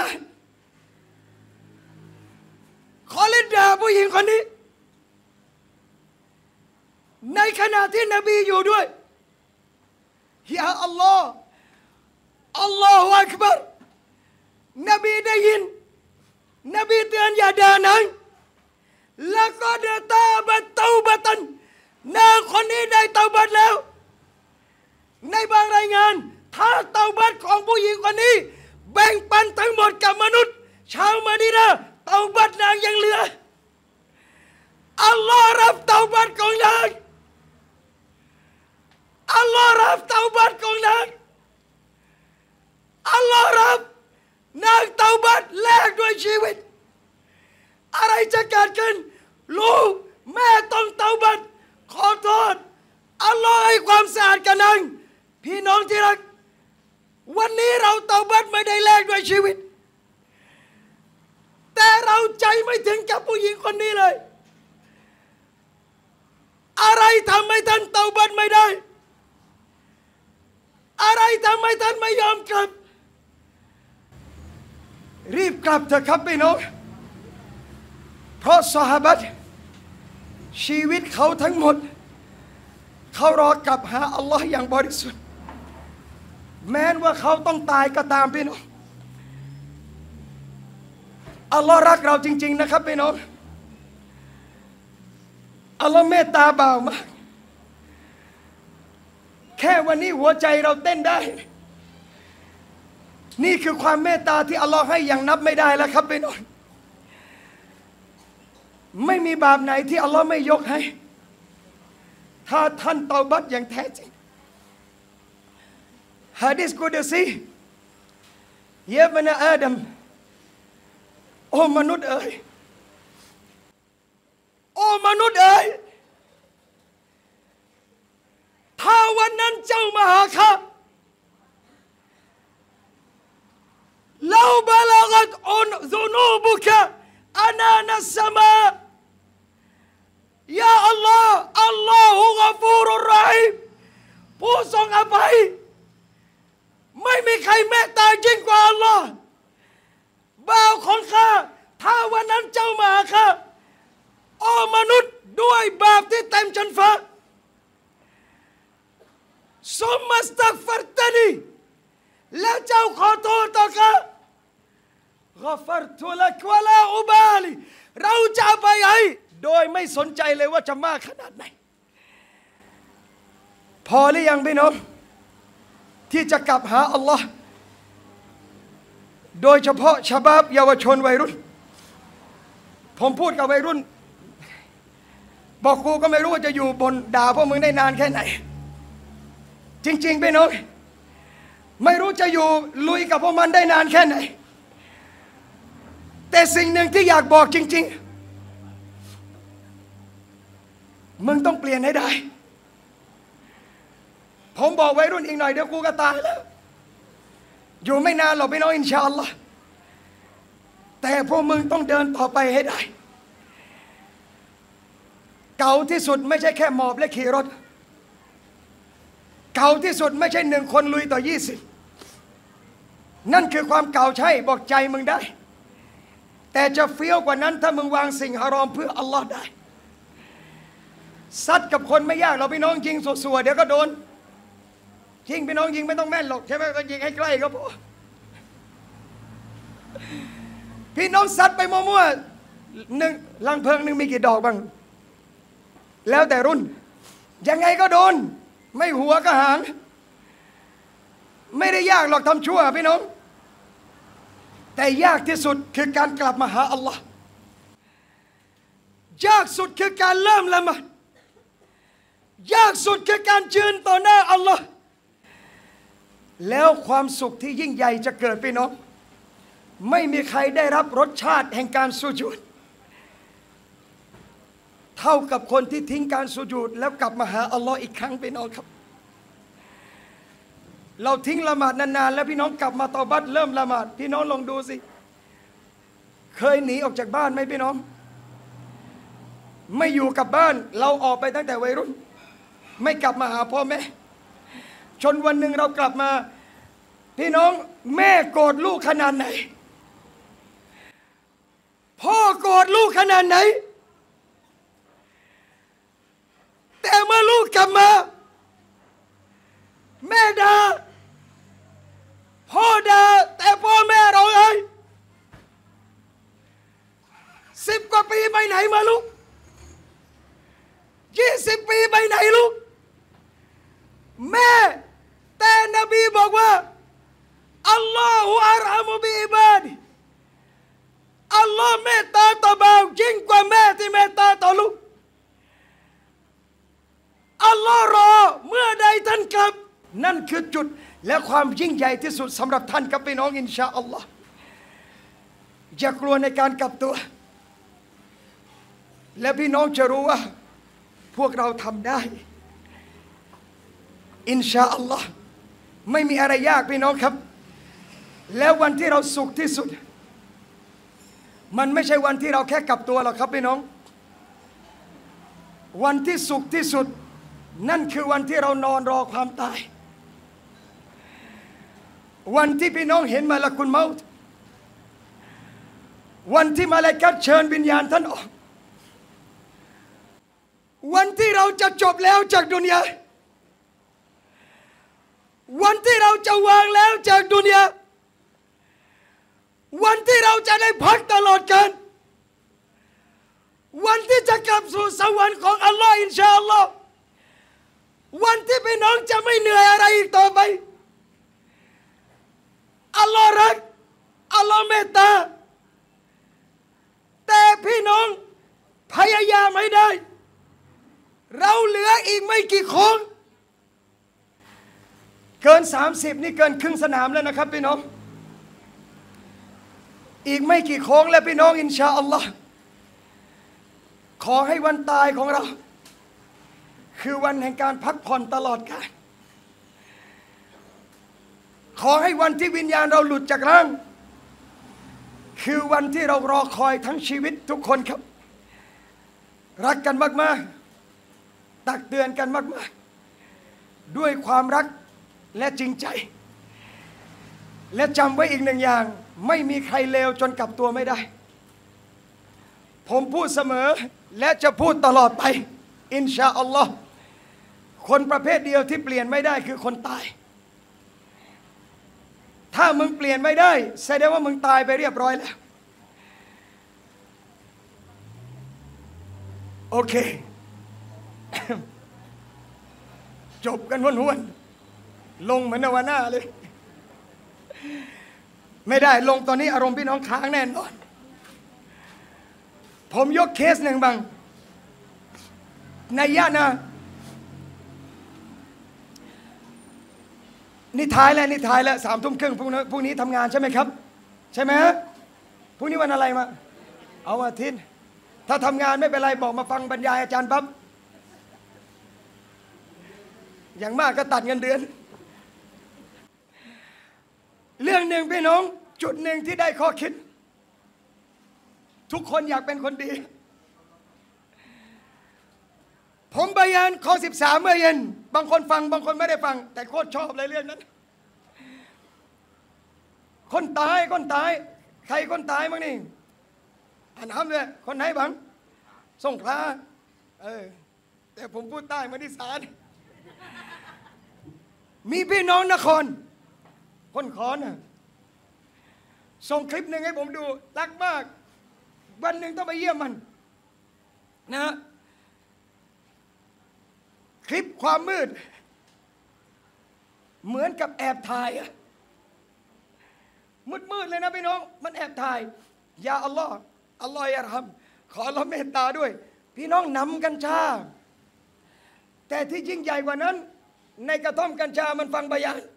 คอลิดด่าผู้หญิงคนนี้ในขณะที่นบีอยู่ด้วยยาอัลลอฮ์อัลลอฮฺอักบัรนบีได้ยินนบีเตือนอย่าด่านางแล้วก็เดตาบัตเตาบัตันนางคนนี้ได้เตาบัตแล้วในบางรายงานถ้าเตาบัตของผู้หญิงคนนี้แบ่งปันทั้งหมดกับมนุษย์ชาวมะดีนะห์เตาบัตนางยังเหลืออัลลอฮ์รับเตาบัตของนางอัลลอฮ์รับเตาบัตของนางอัลลอฮ์รับนางเตาบัตแลกด้วยชีวิตอะไรจะเกิดขึ้นลูกแม่ต้องเตาบัตขอโทษอัลลอฮ์ให้ความสะอาดกับนางพี่น้องที่รักวันนี้เราเตาบัตไม่ได้แลกด้วยชีวิตแต่เราใจไม่ถึงกับผู้หญิงคนนี้เลยอะไรทำให้ท่านเตาบัตไม่ได้อะไรทำให้ท่านไม่ยอมกลับรีบกลับเถอะครับพี่น้องเพราะซอฮาบะห์ชีวิตเขาทั้งหมดเขารอกลับหาอัลลอฮ์อย่างบริสุทธิ์แม้ว่าเขาต้องตายก็ตามพี่น้องอัลลอฮ์รักเราจริงๆนะครับพี่น้องอัลลอฮ์เมตตาบ่าวมากแค่ค่วันนี้หัวใจเราเต้นได้นี่คือความเมตตาที่อัลลอฮ์ให้อย่างนับไม่ได้แล้วครับพี่น้องไม่มีบาปไหนที่อัลลอฮ์ไม่ยกให้ถ้าท่านเตาบัตอย่างแท้จริงฮะดิษกุดซีเยบนะอาดัมโอ้มนุษย์เอ๋ยโอ้มนุษย์เอ๋ยถ้าวันนั้นเจ้ามาหาข้าلو بلغت ذنوبك أنان السماء يا الله الله غفور رحيم ผู้ทรงอภัยไม่มีใครเมตตายิ่งกว่าอัลลอฮ์บ่าวของข้าถ้าวันนั้นเจ้ามาหาข้าโอ้มนุษย์ด้วยบาปที่เต็มชั้นฟ้าซุมมัสตักฟัรตนีแล้วเจ้าขอโทษต่อข้าغفرت لك ولا أبالي เราจะไปให้โดยไม่สนใจเลยว่าจะมากขนาดไหนพอหรือยังพี่น้องที่จะกลับหาอัลลอฮ์โดยเฉพาะชะบาบเยาวชนวัยรุ่นผมพูดกับวัยรุ่นบอกกูก็ไม่รู้ว่าจะอยู่บนด่าพวกมึงได้นานแค่ไหนจริงๆพี่น้องไม่รู้จะอยู่ลุยกับพวกมันได้นานแค่ไหนแต่สิ่งหนึ่งที่อยากบอกจริงๆมึงต้องเปลี่ยนให้ได้ผมบอกวัยรุ่นอีกหน่อยเดี๋ยวกูก็ตายแล้วอยู่ไม่นานหรอกพี่น้องอินชาอัลลอฮ์แต่พวกมึงต้องเดินต่อไปให้ได้เก่าที่สุดไม่ใช่แค่หมอบและขี่รถเก่าที่สุดไม่ใช่หนึ่งคนลุยต่อยี่สิบนั่นคือความเก่าใช่บอกใจมึงได้แต่จะเฟี้ยวกว่านั้นถ้ามึงวางสิ่งฮารอมเพื่ออัลลอฮ์ได้ซัดกับคนไม่ยากเราพี่น้องยิงสัวๆเดี๋ยวก็โดนยิงพี่น้องยิงไม่ต้องแม่นหรอกใช่ไหมก็ยิงให้ใกล้ก็พอพี่น้องซัดไปมั่วๆหนึ่งลังเพลิงหนึ่งมีกี่ดอกบ้างแล้วแต่รุ่นยังไงก็โดนไม่หัวก็หางไม่ได้ยากหรอกทำชั่วพี่น้องแต่ยากที่สุดคือการกลับมาหาอัลลอฮ์ยากสุดคือการเริ่มละหมาดยากสุดคือการยืนต่อหน้าอัลลอฮ์แล้วความสุขที่ยิ่งใหญ่จะเกิดพี่น้องไม่มีใครได้รับรสชาติแห่งการสุญูดเท่ากับคนที่ทิ้งการสุญูดแล้วกลับมาหาอัลลอฮ์อีกครั้งพี่น้องครับเราทิ้งละหมาดนานๆแล้วพี่น้องกลับมาตอบัตเริ่มละหมาดพี่น้องลองดูสิเคยหนีออกจากบ้านไหมพี่น้องไม่อยู่กับบ้านเราออกไปตั้งแต่วัยรุ่นไม่กลับมาหาพ่อแม่จนวันหนึ่งเรากลับมาพี่น้องแม่โกรธลูกขนาดไหนพ่อโกรธลูกขนาดไหนแต่เมื่อลูกกลับมาแม่ด่าพ่อด่าแต่พ่อแม่เราเอ้ยสิบกว่าปีไปไหนมาลูกยี่สิบปีไปไหนลูกแม่แต่นบีบอกว่าอัลลอฮฺอัรฮัมุบิอิบาดิอัลลอฮ์เมตตาต่อบ่าวยิ่งกว่าแม่ที่เมตตาต่อลูกอัลลอฮ์รอเมื่อใดท่านกลับนั่นคือจุดและความยิ่งใหญ่ที่สุดสำหรับท่านกับพี่น้องอินชาอัลลอฮ์อย่ากลัวในการกลับตัวและพี่น้องจะรู้ว่าพวกเราทำได้อินชาอัลลอฮ์ไม่มีอะไรยากพี่น้องครับแล้ววันที่เราสุขที่สุดมันไม่ใช่วันที่เราแค่กลับตัวหรอกครับพี่น้องวันที่สุขที่สุดนั่นคือวันที่เรานอนรอความตายวันที่พี่น้องเห็นมาละกุลเมาต์วันที่มาลาอิกะฮ์เชิญวิญญาณท่านออกวันที่เราจะจบแล้วจากดุนยาวันที่เราจะวางแล้วจากดุนยาวันที่เราจะได้พักตลอดกาลวันที่จะกลับสู่สวรรค์ของอัลลอฮ์อินชาอัลลอฮ์วันที่พี่น้องจะไม่เหนื่อยอะไรอีกต่อไปอัลลอฮ์รักอัลลอฮ์เมตตาแต่พี่น้องพยายามไม่ได้เราเหลืออีกไม่กี่โค้งเกินสามสิบนี่เกินครึ่งสนามแล้วนะครับพี่น้องอีกไม่กี่โค้งแล้วพี่น้องอินชาอัลลอฮ์ขอให้วันตายของเราคือวันแห่งการพักผ่อนตลอดกาลขอให้วันที่วิญญาณเราหลุดจากร่างคือวันที่เรารอคอยทั้งชีวิตทุกคนครับรักกันมากๆตักเตือนกันมากๆด้วยความรักและจริงใจและจำไว้อีกหนึ่งอย่างไม่มีใครเลวจนกลับตัวไม่ได้ผมพูดเสมอและจะพูดตลอดไปอินชาอัลลอฮ์คนประเภทเดียวที่เปลี่ยนไม่ได้คือคนตายถ้ามึงเปลี่ยนไม่ได้แสดงว่ามึงตายไปเรียบร้อยแล้วโอเค จบกันห้วนๆลงเหมือนนวาน่าเลยไม่ได้ลงตอนนี้อารมณ์พี่น้องค้างแน่นอนผมยกเคสหนึ่งบางในยะนะนี่ท้ายแล้วนี่ท้ายแล้วสามทุ่มครึ่งพรุ่งนี้พรุ่งนี้ทำงานใช่ไหมครับใช่ไหมพรุ่งนี้วันอะไรมาเอาอาทิตย์ถ้าทำงานไม่เป็นไรบอกมาฟังบรรยายอาจารย์ปั๊บอย่างมากก็ตัดเงินเดือนเรื่องหนึ่งพี่น้องจุดหนึ่งที่ได้ข้อคิดทุกคนอยากเป็นคนดีผมบรรยายข้อสิบสามเมื่อเย็นบางคนฟังบางคนไม่ได้ฟังแต่โคตรชอบเลยเรื่องนั้นคนตายคนตายใครคนตายบ้างนี่อ่านน้ำเลยคนไหนบ้างสงขลาเออแต่ผมพูดใต้มาที่ศาลมีพี่น้องนครคนขอนนะส่งคลิปหนึ่งให้ผมดูรักมากวันหนึ่งต้องไปเยี่ยมมันนะคลิปความมืดเหมือนกับแอบถ่ายมืดมืดเลยนะพี่น้องมันแอบถ่ายยาอัลลอฮ์อัลลอฮ์ยาฮัมขออัลลอฮ์เมตตาด้วยพี่น้องนำกัญชาแต่ที่ยิ่งใหญ่กว่านั้นในกระท่อมกัญชามันฟังบะยาน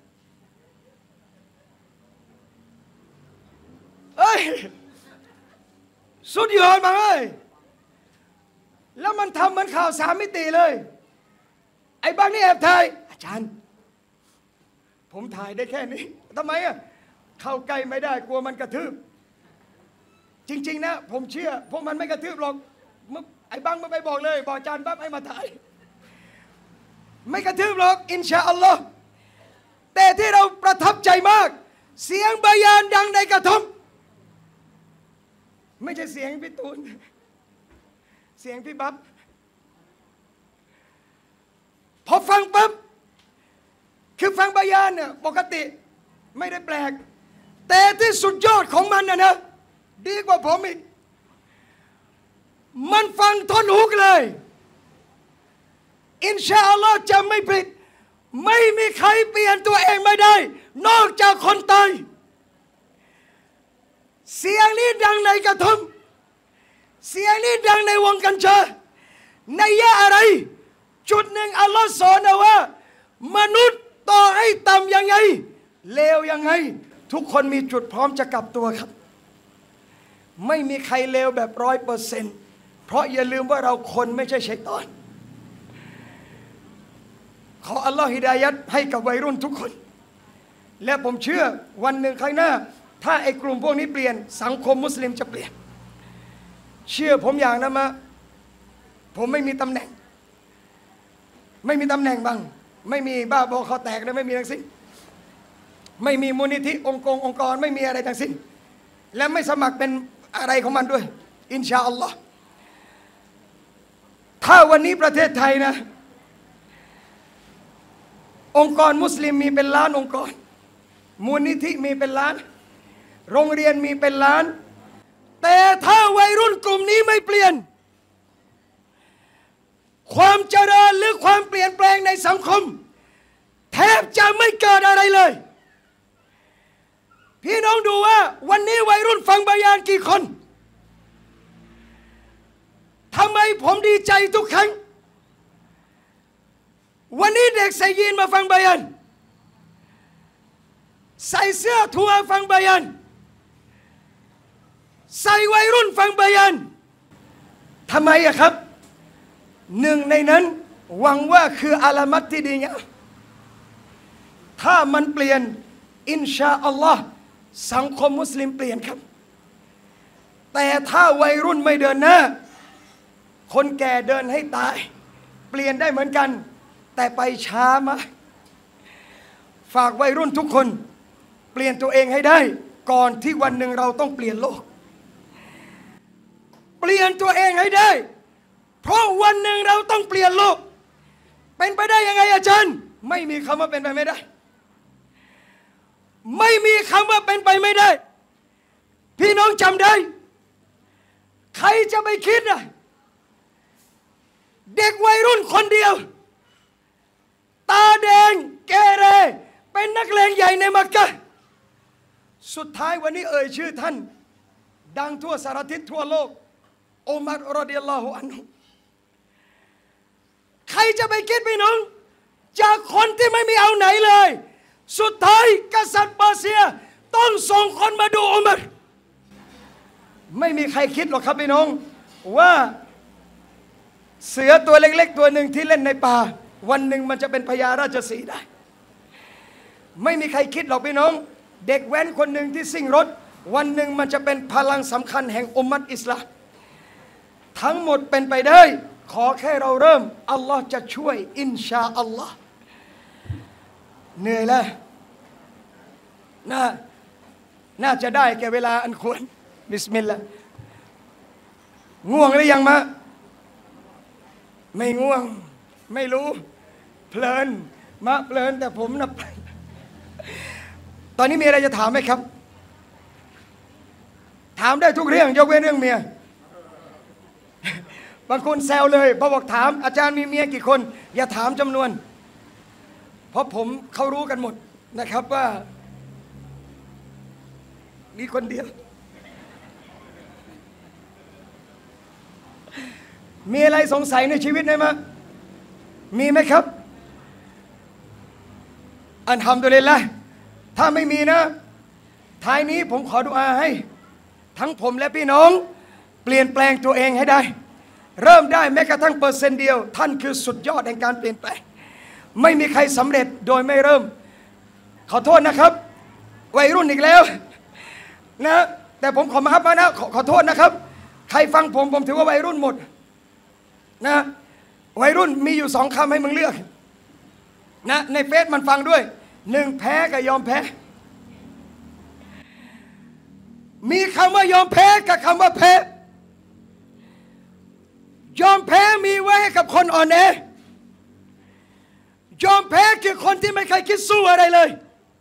เอ้ยสุดยอดมาเลยแล้วมันทำเหมือนข่าวสามมิติเลยไอ้บ้างนี่แอบถ่ายอาจารย์ผมถ่ายได้แค่นี้ทำไมอ่ะเข้าใกล้ไม่ได้กลัวมันกระทืบจริงๆนะผมเชื่อพวกมันไม่กระทืบหรอกไอ้บ้างมันไปบอกเลยบอกอาจารย์ปั๊บให้มาถ่ายไม่กระทืบหรอกอินชาอัลลอฮ์แต่ที่เราประทับใจมากเสียงบะยานดังในกระท่อมไม่ใช่เสียงพี่ตูนเสียงพี่บับพอฟังปั๊บคือฟังบะยานเนี่ยปกติไม่ได้แปลกแต่ที่สุดยอดของมันนะนะดีกว่าผมอีกมันฟังทนฮุกเลยอินชาอัลลอฮ์จะไม่ผิดไม่มีใครเปลี่ยนตัวเองไม่ได้นอกจากคนตายเสียงนี้ดังในกระท่อมเสียงนี้ดังในวงกัญชาในยะอะไรจุดหนึ่งอัลลอฮ์สอนเอาว่ามนุษย์ต่อให้ต่ำยังไงเลวยังไงทุกคนมีจุดพร้อมจะกลับตัวครับไม่มีใครเลวแบบร้อยเปอร์เซ็นต์เพราะอย่าลืมว่าเราคนไม่ใช่ชัยฏอนขออัลลอฮ์ฮิดายัดให้กับวัยรุ่นทุกคนและผมเชื่อวันหนึ่งข้างหน้าถ้าไอ้กลุ่มพวกนี้เปลี่ยนสังคมมุสลิมจะเปลี่ยนเชื่อผมอย่างนะมะผมไม่มีตำแหน่งไม่มีตำแหน่งบ้างไม่มีบ้าบอคอแตกเลยไม่มีทั้งสิ้นไม่มีมูลนิธิองค์กรองค์กรไม่มีอะไรทั้งสิ้นและไม่สมัครเป็นอะไรของมันด้วยอินชาอัลลอฮ์ถ้าวันนี้ประเทศไทยนะองค์กรมุสลิมมีเป็นล้านองค์กรมูลนิธิมีเป็นล้านโรงเรียนมีเป็นล้านแต่ถ้าวัยรุ่นกลุ่มนี้ไม่เปลี่ยนความเจริญหรือความเปลี่ยนแปลงในสังคมแทบจะไม่เกิดอะไรเลยพี่น้องดูว่าวันนี้วัยรุ่นฟังบายานกี่คนทำไมผมดีใจทุกครั้งวันนี้เด็กใส่ยีนมาฟังบายานใส่เสื้อทัวร์ฟังบายานใส่วัยรุ่นฟังบายานทำไมอะครับหนึ่งในนั้นหวังว่าคืออาลามัตที่ดีงามถ้ามันเปลี่ยนอินชาอัลลอฮ์สังคมมุสลิมเปลี่ยนครับแต่ถ้าวัยรุ่นไม่เดินหน้าคนแก่เดินให้ตายเปลี่ยนได้เหมือนกันแต่ไปช้ามากฝากวัยรุ่นทุกคนเปลี่ยนตัวเองให้ได้ก่อนที่วันหนึ่งเราต้องเปลี่ยนโลกเปลี่ยนตัวเองให้ได้เพราะวันหนึ่งเราต้องเปลี่ยนโลกเป็นไปได้ยังไงอาจารย์ไม่มีคำว่าเป็นไปไม่ได้ไม่มีคำว่าเป็นไปไม่ได้พี่น้องจำได้ใครจะไปคิดนะเด็กวัยรุ่นคนเดียวตาแดงเกเรเป็นนักเลงใหญ่ในมักกะฮ์สุดท้ายวันนี้เอ่ยชื่อท่านดังทั่วสารทิศทั่วโลกอุมัรรอฎิยัลลอฮุอันฮุใครจะไปคิดพี่น้องจากคนที่ไม่มีเอาไหนเลยสุดท้ายกษัตริย์เปอร์เซียต้องส่งคนมาดูอุมัรไม่มีใครคิดหรอกครับพี่น้องว่าเสือตัวเล็กๆตัวหนึ่งที่เล่นในป่าวันหนึ่งมันจะเป็นพญาราชสีห์ได้ไม่มีใครคิดหรอกพี่น้องเด็กแว้นคนหนึ่งที่ซิ่งรถวันหนึ่งมันจะเป็นพลังสำคัญแห่งอุมมัตอิสลามทั้งหมดเป็นไปได้ขอแค่เราเริ่มอัลลอฮ์จะช่วยอินชาอัลลอฮ์เหนื่อยแล้วน่าน่าจะได้แก่เวลาอันควรบิสมิลลาห์ง่วงหรือยังมะไม่ง่วงไม่รู้เพลินมะเพลินแต่ผมนะตอนนี้มีอะไรจะถามไหมครับถามได้ทุกเรื่องยกเว้นเรื่องเมียบางคนแซวเลยพอบอกถามอาจารย์มีเมียกี่คนอย่าถามจำนวนเพราะผมเขารู้กันหมดนะครับว่ามีคนเดียวมีอะไรสงสัยในชีวิตไหมมั้ยมีไหมครับอัลฮัมดุลิลละห์ถ้าไม่มีนะท้ายนี้ผมขอดุอาให้ทั้งผมและพี่น้องเปลี่ยนแปลงตัวเองให้ได้เริ่มได้แม้กระทั่งเปอร์เซ็นต์เดียวท่านคือสุดยอดแห่งการเปลี่ยนแปลงไม่มีใครสำเร็จโดยไม่เริ่มขอโทษนะครับวัยรุ่นอีกแล้วนะแต่ผมขอมาครับนะขอขอโทษนะครับใครฟังผมผมถือว่าวัยรุ่นหมดนะวัยรุ่นมีอยู่สองคำให้มึงเลือกนะในเฟซมันฟังด้วยหนึ่งแพ้กับยอมแพ้มีคำว่ายอมแพ้กับคำว่าแพ้ยอมแพ้มีไว้ให้กับคนอ่อนแอยอมแพ้คือคนที่ไม่เคยคิดสู้อะไรเลย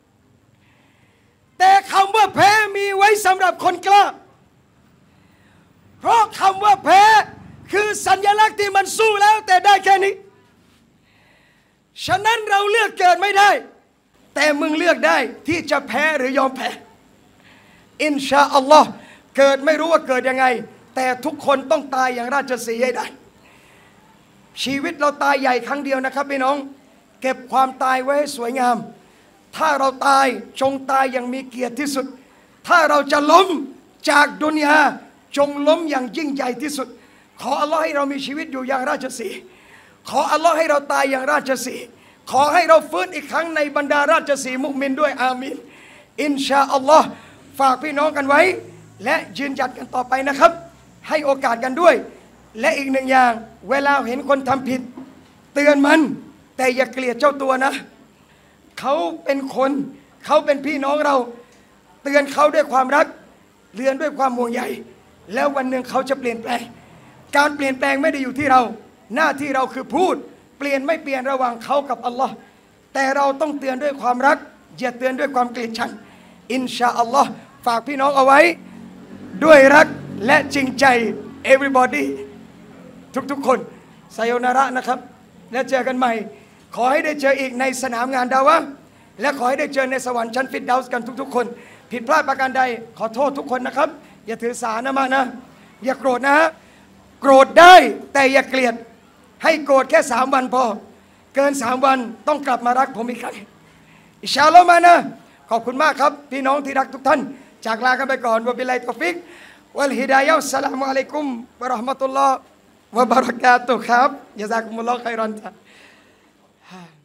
แต่คำว่าแพ้มีไว้สำหรับคนกล้าเพราะคำว่าแพ้คือสัญลักษณ์ที่มันสู้แล้วแต่ได้แค่นี้ฉะนั้นเราเลือกเกิดไม่ได้แต่มึงเลือกได้ที่จะแพ้หรือยอมแพ้อินชาอัลลอฮ์เกิดไม่รู้ว่าเกิดยังไงแต่ทุกคนต้องตายอย่างราชสีห์ให้ได้ชีวิตเราตายใหญ่ครั้งเดียวนะครับพี่น้องเก็บความตายไว้ให้สวยงามถ้าเราตายจงตายอย่างมีเกียรติที่สุดถ้าเราจะล้มจากดุนยาจงล้มอย่างยิ่งใหญ่ที่สุดขออัลลอฮ์ให้เรามีชีวิตอยู่อย่างราชสีห์ขออัลลอฮ์ให้เราตายอย่างราชสีห์ขอให้เราฟื้นอีกครั้งในบรรดาราชสีห์มุมินด้วยอามีนอินชาอัลลอฮ์ฝากพี่น้องกันไว้และยืนหยัดกันต่อไปนะครับให้โอกาสกันด้วยและอีกหนึ่งอย่างเวลาเห็นคนทำผิดเตือนมันแต่อย่าเกลียดเจ้าตัวนะเขาเป็นคนเขาเป็นพี่น้องเราเตือนเขาด้วยความรักเตือนด้วยความห่วงใยแล้ววันหนึ่งเขาจะเปลี่ยนแปลงการเปลี่ยนแปลงไม่ได้อยู่ที่เราหน้าที่เราคือพูดเปลี่ยนไม่เปลี่ยนระหว่างเขากับอัลลอฮ์แต่เราต้องเตือนด้วยความรักอย่าเตือนด้วยความเกลียดชังอินชาอัลลอฮ์ฝากพี่น้องเอาไว้ด้วยรักและจริงใจ everybody ทุกๆคนไซโยนาระนะครับแล้วเจอกันใหม่ขอให้ได้เจออีกในสนามงานดาวะและขอให้ได้เจอในสวรรค์ชั้นฟิรเดาส์กันทุกๆคนผิดพลาดประการใดขอโทษทุกคนนะครับอย่าถือสานะมานะอย่าโกรธนะฮะโกรธได้แต่อย่าเกลียดให้โกรธแค่สามวันพอเกินสามวันต้องกลับมารักผมอีกครั้งอินชาอัลลอฮ์มานะขอบคุณมากครับพี่น้องที่รักทุกท่านจากลากันไปก่อนวะบิลลาฮิตอฟิกวัลฮิดายะฮ์อัสสลามุอะลัยกุมวะเราะห์มะตุลลอฮ์วะบะเราะกาตุฮ์ครับยะซากุมุลลอฮ์ค็อยรอนจ้ะ